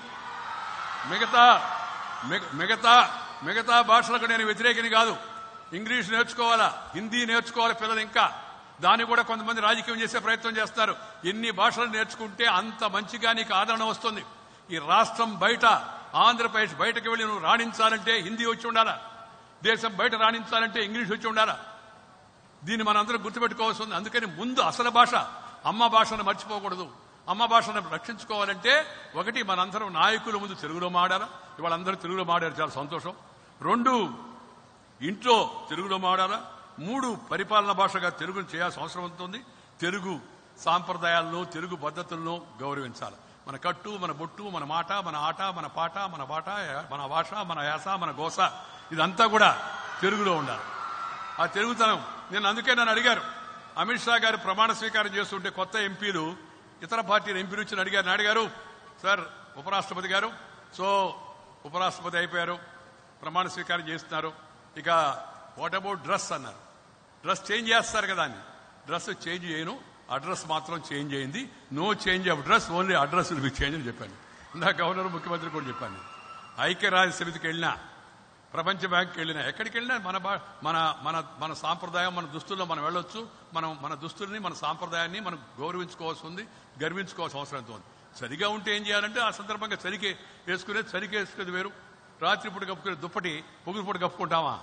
మిగతా మిగతా మిగతా భాషలకు నేను వ్యతిరేకిని కాదు. ఇంగ్లీష్ నేర్చుకోవాలా, హిందీ నేర్చుకోవాలి పిల్లలు. ఇంకా దాన్ని కూడా కొంతమంది రాజకీయం చేసే ప్రయత్నం చేస్తారు. ఎన్ని భాషలు నేర్చుకుంటే అంత మంచిగా నీకు ఆదరణ వస్తుంది. ఈ రాష్ట్రం బయట, ఆంధ్రప్రదేశ్ బయటకు వెళ్ళి నువ్వు రాణించాలంటే హిందీ వచ్చి ఉండాలా, దేశం బయట రాణించాలంటే ఇంగ్లీష్ వచ్చి ఉండాలా. దీన్ని మనందరం గుర్తుపెట్టుకోవాల్సి ఉంది. అందుకని ముందు అసలు భాష అమ్మ భాషను మర్చిపోకూడదు. అమ్మ భాషను రక్షించుకోవాలంటే ఒకటి, మనందరం నాయకుల ముందు తెలుగులో మాడాలా. ఇవాళ అందరూ తెలుగులో మాడారు, చాలా సంతోషం. రెండు, ఇంట్లో తెలుగులో మాడాలా. మూడు, పరిపాలన భాషగా తెలుగును చేయాల్సిన అవసరం ఉంటుంది. తెలుగు సాంప్రదాయాలను తెలుగు పద్ధతులను గౌరవించాలి. మన కట్టు, మన బొట్టు, మన మాట, మన ఆట, మన పాట, మన బాట, మన భాష, మన యాస, మన గోస ఇదంతా కూడా తెలుగులో ఉండాలి. ఆ తెలుగుతనం నేను అందుకే నన్ను అడిగారు, అమిత్ షా గారు ప్రమాణ స్వీకారం చేస్తుంటే కొత్త ఎంపీలు ఇతర పార్టీల ఎంపీలు వచ్చి అడిగారు నాయుడు గారు, సార్ ఉపరాష్ట్రపతి గారు, సో ఉపరాష్ట్రపతి అయిపోయారు, ప్రమాణ స్వీకారం చేస్తున్నారు, ఇక వాట్ అబౌట్ డ్రెస్ అన్నారు. డ్రెస్ చేంజ్ చేస్తారు కదా అని. డ్రెస్ చేంజ్ చేయను, అడ్రస్ మాత్రం చేంజ్ అయింది, no change of dress, only address will be change అని చెప్పాను. ఇందా గవర్నర్ ముఖ్యమంత్రి కూడా చెప్పాను. ఐక్యరాజ్య సమితికి వెళ్ళినా, ప్రపంచ బ్యాంక్కి వెళ్ళినా, ఎక్కడికి వెళ్ళినా మన మన మన మన సాంప్రదాయం, మన దుస్తుల్లో మనం వెళ్ళొచ్చు. మనం మన దుస్తుల్ని, మన సాంప్రదాయాన్ని మనం గౌరవించుకోవాల్సి ఉంది, గర్వించుకోవాల్సిన అవసరం ఎంతో ఉంది. చలిగా ఉంటే ఏం చేయాలంటే ఆ సందర్భంగా చలికి వేసుకునేది, చలికి వేసుకునేది వేరు. రాత్రిపూట కప్పుకునే దుప్పటి పొగురుపూట కప్పుకుంటామా?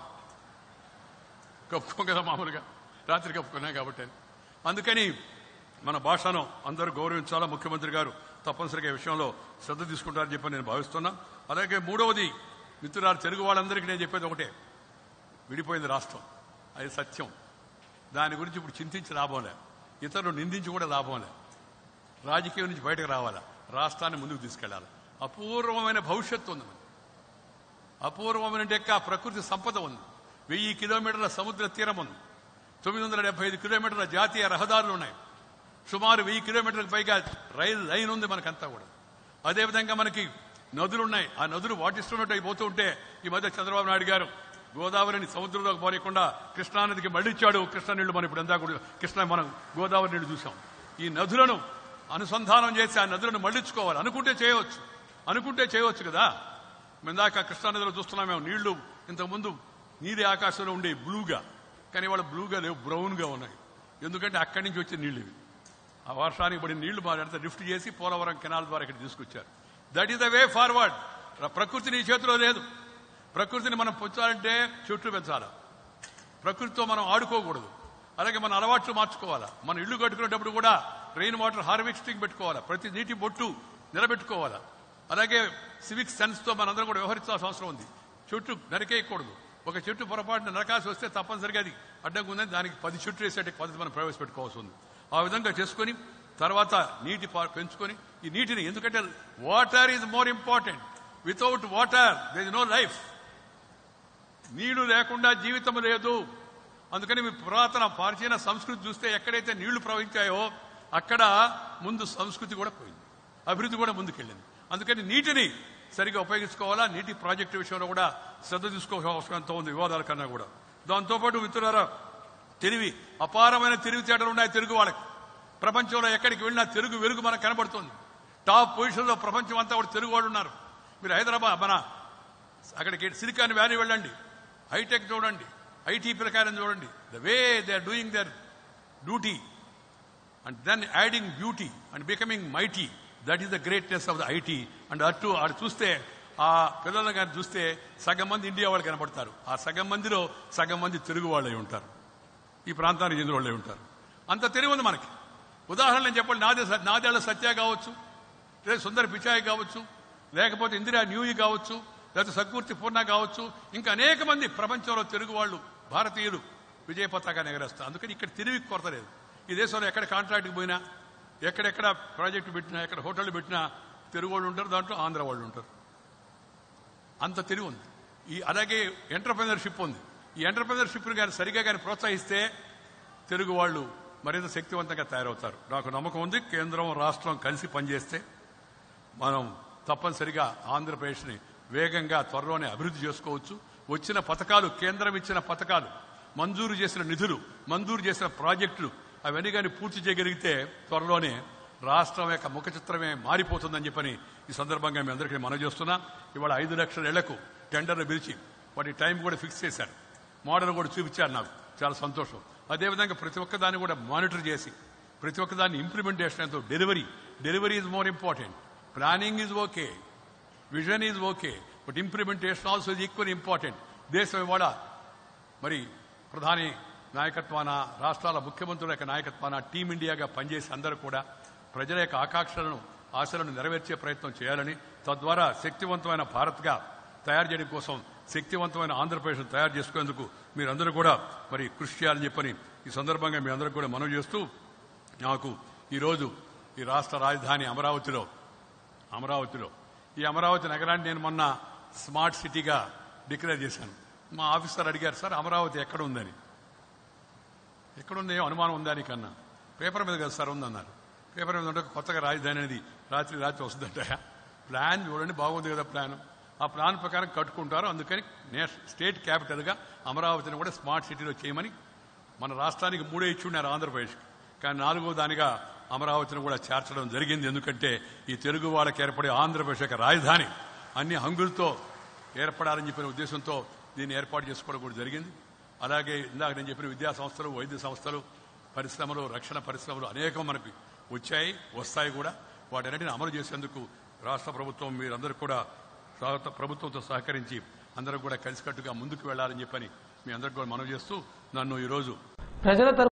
కప్పుకోం కదా మామూలుగా, రాత్రి కప్పుకున్నాం కాబట్టి. అందుకని మన భాషను అందరూ గౌరవించాలా. ముఖ్యమంత్రి గారు తప్పనిసరిగా ఈ విషయంలో శ్రద్ధ తీసుకుంటారని చెప్పి నేను భావిస్తున్నా. అలాగే మూడవది మిత్రులారు, తెలుగు వాళ్ళందరికీ నేను చెప్పేది ఒకటే, విడిపోయింది రాష్ట్రం, అది సత్యం. దాని గురించి ఇప్పుడు చింతించి లాభం లే, ఇతరులు నిందించి కూడా లాభం లే. రాజకీయం నుంచి బయటకు రావాలా, రాష్ట్రాన్ని ముందుకు తీసుకెళ్లాలి. అపూర్వమైన భవిష్యత్తు ఉంది, అపూర్వమైన డెక్క ప్రకృతి సంపద ఉంది. వెయ్యి కిలోమీటర్ల సముద్ర తీరం ఉంది, తొమ్మిది వందల డెబ్బై ఐదు కిలోమీటర్ల జాతీయ రహదారులు ఉన్నాయి, సుమారు వెయ్యి కిలోమీటర్లకు పైగా రైలు లైన్ ఉంది మనకంతా కూడా. అదేవిధంగా మనకి నదులున్నాయి. ఆ నదులు వాటిస్తున్నట్టు అయిపోతూ ఉంటే ఈ మధ్య చంద్రబాబు నాయుడు గారు గోదావరిని సముద్రంలోకి పోనీయకుండా కృష్ణానదికి మళ్లిచ్చాడు. కృష్ణా నీళ్లు మనం ఇప్పుడు ఎంత కూడా కృష్ణ మనం గోదావరి నీళ్లు చూసాం. ఈ నదులను అనుసంధానం చేసి ఆ నదులను మళ్లించుకోవాలి. అనుకుంటే చేయవచ్చు, అనుకుంటే చేయవచ్చు కదా. ఇందాక కృష్ణానదిలో చూస్తున్నాం మేము, నీళ్లు ఇంతకుముందు నీలి ఆకాశంలో ఉండే బ్లూగా, కానీ వాళ్ళ బ్లూగా లేవు, బ్రౌన్గా ఉన్నాయి. ఎందుకంటే అక్కడి నుంచి వచ్చే నీళ్లు ఇవి. ఆ వర్షానికి పడిన నీళ్లు బాగా లిఫ్ట్ చేసి పోలవరం కెనాల్ ద్వారా ఇక్కడ తీసుకొచ్చారు. That is the way forward. ప్రకృతి నీ చేతిలో లేదు. ప్రకృతిని మనం పెంచాలంటే చెట్లు పెంచాలా, ప్రకృతితో మనం ఆడుకోకూడదు. అలాగే మన అలవాట్లు మార్చుకోవాలా. మన ఇళ్లు కట్టుకునేటప్పుడు కూడా రెయిన్ వాటర్ హార్వెస్టింగ్ పెట్టుకోవాలా, ప్రతి నీటి బొట్టు నిలబెట్టుకోవాలా. అలాగే సివిక్ సెన్స్ తో మనందరం కూడా వ్యవహరించాల్సిన అవసరం ఉంది. చెట్టు నరికేయకూడదు. ఒక చెట్టు పొరపాటున నరకాల్సి వస్తే తప్పనిసరిగా అది అడ్డంగా ఉందని దానికి పది చెట్లు వేసేట పద్ధతి మనం ప్రవేశపెట్టుకోవాల్సి ఉంది. ఆ విధంగా చేసుకుని తర్వాత నీటి పెంచుకొని ఈ నీటిని, ఎందుకంటే water is more important. Without water there is no life. నీళ్లు లేకుండా జీవితం లేదు. అందుకని మీ పురాతన ప్రాచీన సంస్కృతి చూస్తే ఎక్కడైతే నీళ్లు ప్రవహించాయో అక్కడ ముందు సంస్కృతి కూడా పోయింది, అభివృద్ధి కూడా ముందుకెళ్ళింది. అందుకని నీటిని సరిగా ఉపయోగించుకోవాలా. నీటి ప్రాజెక్టు విషయంలో కూడా శ్రద్ధ తీసుకోవాల్సిన అవసరం ఎంతో ఉంది, వివాదాల కన్నా కూడా. దాంతోపాటు మిత్రులారా, తెలివి, అపారమైన తెలివితేటలు ఉన్నాయి తెలుగు వాళ్ళకి. ప్రపంచంలో ఎక్కడికి వెళ్ళినా తెలుగు వెలుగు మనకు కనబడుతుంది. టాప్ పొజిషన్లో ప్రపంచం అంతా కూడా తెలుగు వాళ్ళు ఉన్నారు. మీరు హైదరాబాద్ మన అక్కడికి సిలికాన్ వ్యాలీ వెళ్ళండి, హైటెక్ చూడండి, ఐటీ ప్రకారం చూడండి. The way they are doing their duty and then adding beauty and becoming mighty, that is the greatness of the IT. అండ్ అటు ఆడు చూస్తే ఆ పిల్లలను కానీ చూస్తే సగం మంది ఇండియా వాళ్ళు కనబడతారు. ఆ సగం మందిలో సగం మంది తెలుగు వాళ్ళే ఉంటారు, ఈ ప్రాంతానికి చెందిన వాళ్ళే ఉంటారు. అంత తెలివి ఉంది మనకి. ఉదాహరణ నేను చెప్పండి, నాదే నాదేళ్ల సత్య కావచ్చు, లేదా సుందర పిచాయి కావచ్చు, లేకపోతే ఇందిరా న్యూయి కావచ్చు, లేకపోతే సకూర్తి పూర్ణ కావచ్చు, ఇంకా అనేక మంది ప్రపంచంలో తెలుగు వాళ్ళు, భారతీయులు విజయ పతాకాన్ని ఎగరేస్తారు. అందుకని ఇక్కడ తెలివికి కొరత లేదు. ఈ దేశంలో ఎక్కడ కాంట్రాక్ట్కి పోయినా, ఎక్కడెక్కడ ప్రాజెక్టు పెట్టినా, ఎక్కడ హోటళ్లు పెట్టినా తెలుగు వాళ్ళు ఉంటారు, దాంట్లో ఆంధ్ర వాళ్ళు ఉంటారు. అంత తెలివి ఉంది. ఈ అలాగే ఎంటర్‌ప్రెన్యూర్‌షిప్ ఉంది. ఈ ఎంటర్‌ప్రెన్యూర్‌షిప్ని కానీ సరిగా కానీ ప్రోత్సహిస్తే తెలుగు వాళ్ళు మరింత శక్తివంతంగా తయారవుతారు. నాకు నమ్మకం ఉంది. కేంద్రం రాష్ట్రం కలిసి పనిచేస్తే మనం తప్పనిసరిగా ఆంధ్రప్రదేశ్ని వేగంగా త్వరలోనే అభివృద్ధి చేసుకోవచ్చు. వచ్చిన పథకాలు, కేంద్రం ఇచ్చిన పథకాలు, మంజూరు చేసిన నిధులు, మంజూరు చేసిన ప్రాజెక్టులు అవన్నీ కానీ పూర్తి చేయగలిగితే త్వరలోనే రాష్ట్రం యొక్క ముఖ చిత్రమే మారిపోతుందని చెప్పని ఈ సందర్భంగా మీ అందరికీ మనవి చేస్తున్నా. ఇవాళ ఐదు లక్షల ఇళ్లకు టెండర్లు పిలిచి వాటి టైం కూడా ఫిక్స్ చేశారు, మోడల్ కూడా చూపించారు. నాకు చాలా సంతోషం. అదేవిధంగా ప్రతి ఒక్కదాన్ని కూడా మానిటర్ చేసి ప్రతి ఒక్కదాన్ని ఇంప్లిమెంటేషన్ ఎంతో delivery delivery is more important. Planning is okay, vision is okay, but implementation also is equal important. దేశం ఇవాళ మరి ప్రధాని నాయకత్వాన, రాష్ట్రాల ముఖ్యమంత్రుల యొక్క నాయకత్వాన టీమిండియాగా పనిచేసి అందరూ కూడా ప్రజల యొక్క ఆకాంక్షలను, ఆశలను నెరవేర్చే ప్రయత్నం చేయాలని, తద్వారా శక్తివంతమైన భారత్గా తయారు చేయడం కోసం శక్తివంతమైన ఆంధ్రప్రదేశ్ను తయారు చేసుకునేందుకు మీరందరూ కూడా మరి కృషి చేయాలని చెప్పని ఈ సందర్భంగా మీ అందరికీ కూడా మనవి చేస్తూ, నాకు ఈరోజు ఈ రాష్ట్ర రాజధాని అమరావతిలో అమరావతిలో ఈ అమరావతి నగరాన్ని నేను మొన్న స్మార్ట్ సిటీగా డిక్లేర్ చేశాను. మా ఆఫీసర్ అడిగారు, సార్ అమరావతి ఎక్కడ ఉందని. ఎక్కడుందో అనుమానం ఉందా నీకన్నా? పేపర్ మీద కదా సార్ ఉందన్నారు. పేపర్ మీద ఉంటే కొత్తగా రాజధాని అనేది రాత్రి రాత్రి వస్తుందట. ప్లాన్ చూడండి, బాగుంది కదా ప్లాన్. ఆ ప్లాన్ ప్రకారం కట్టుకుంటారు. అందుకని స్టేట్ క్యాపిటల్గా అమరావతిని కూడా స్మార్ట్ సిటీలో చేయమని మన రాష్ట్రానికి మూడే ఇచ్చి ఉన్నారు ఆంధ్రప్రదేశ్కి. కానీ నాలుగో దానిగా అమరావతిని కూడా చేర్చడం జరిగింది. ఎందుకంటే ఈ తెలుగు వాళ్ళకి ఏర్పడే ఆంధ్రప్రదేశ్ యొక్క రాజధాని అన్ని హంగులతో ఏర్పడాలని చెప్పిన ఉద్దేశంతో దీన్ని ఏర్పాటు చేసుకోవడం కూడా జరిగింది. అలాగే ఇందాక నేను చెప్పిన విద్యా సంస్థలు, వైద్య సంస్థలు, పరిశ్రమలు, రక్షణ పరిశ్రమలు అనేకం మనకి వచ్చాయి, వస్తాయి కూడా. వాటన్నిటిని అమలు చేసేందుకు రాష్ట్ర ప్రభుత్వం మీరందరూ కూడా ప్రభుత్వంతో సహకరించి అందరూ కూడా కలిసికట్టుగా ముందుకు వెళ్లాలని చెప్పని మీ అందరికీ కూడా మనవి చేస్తూ నన్ను ఈరోజు ప్రజల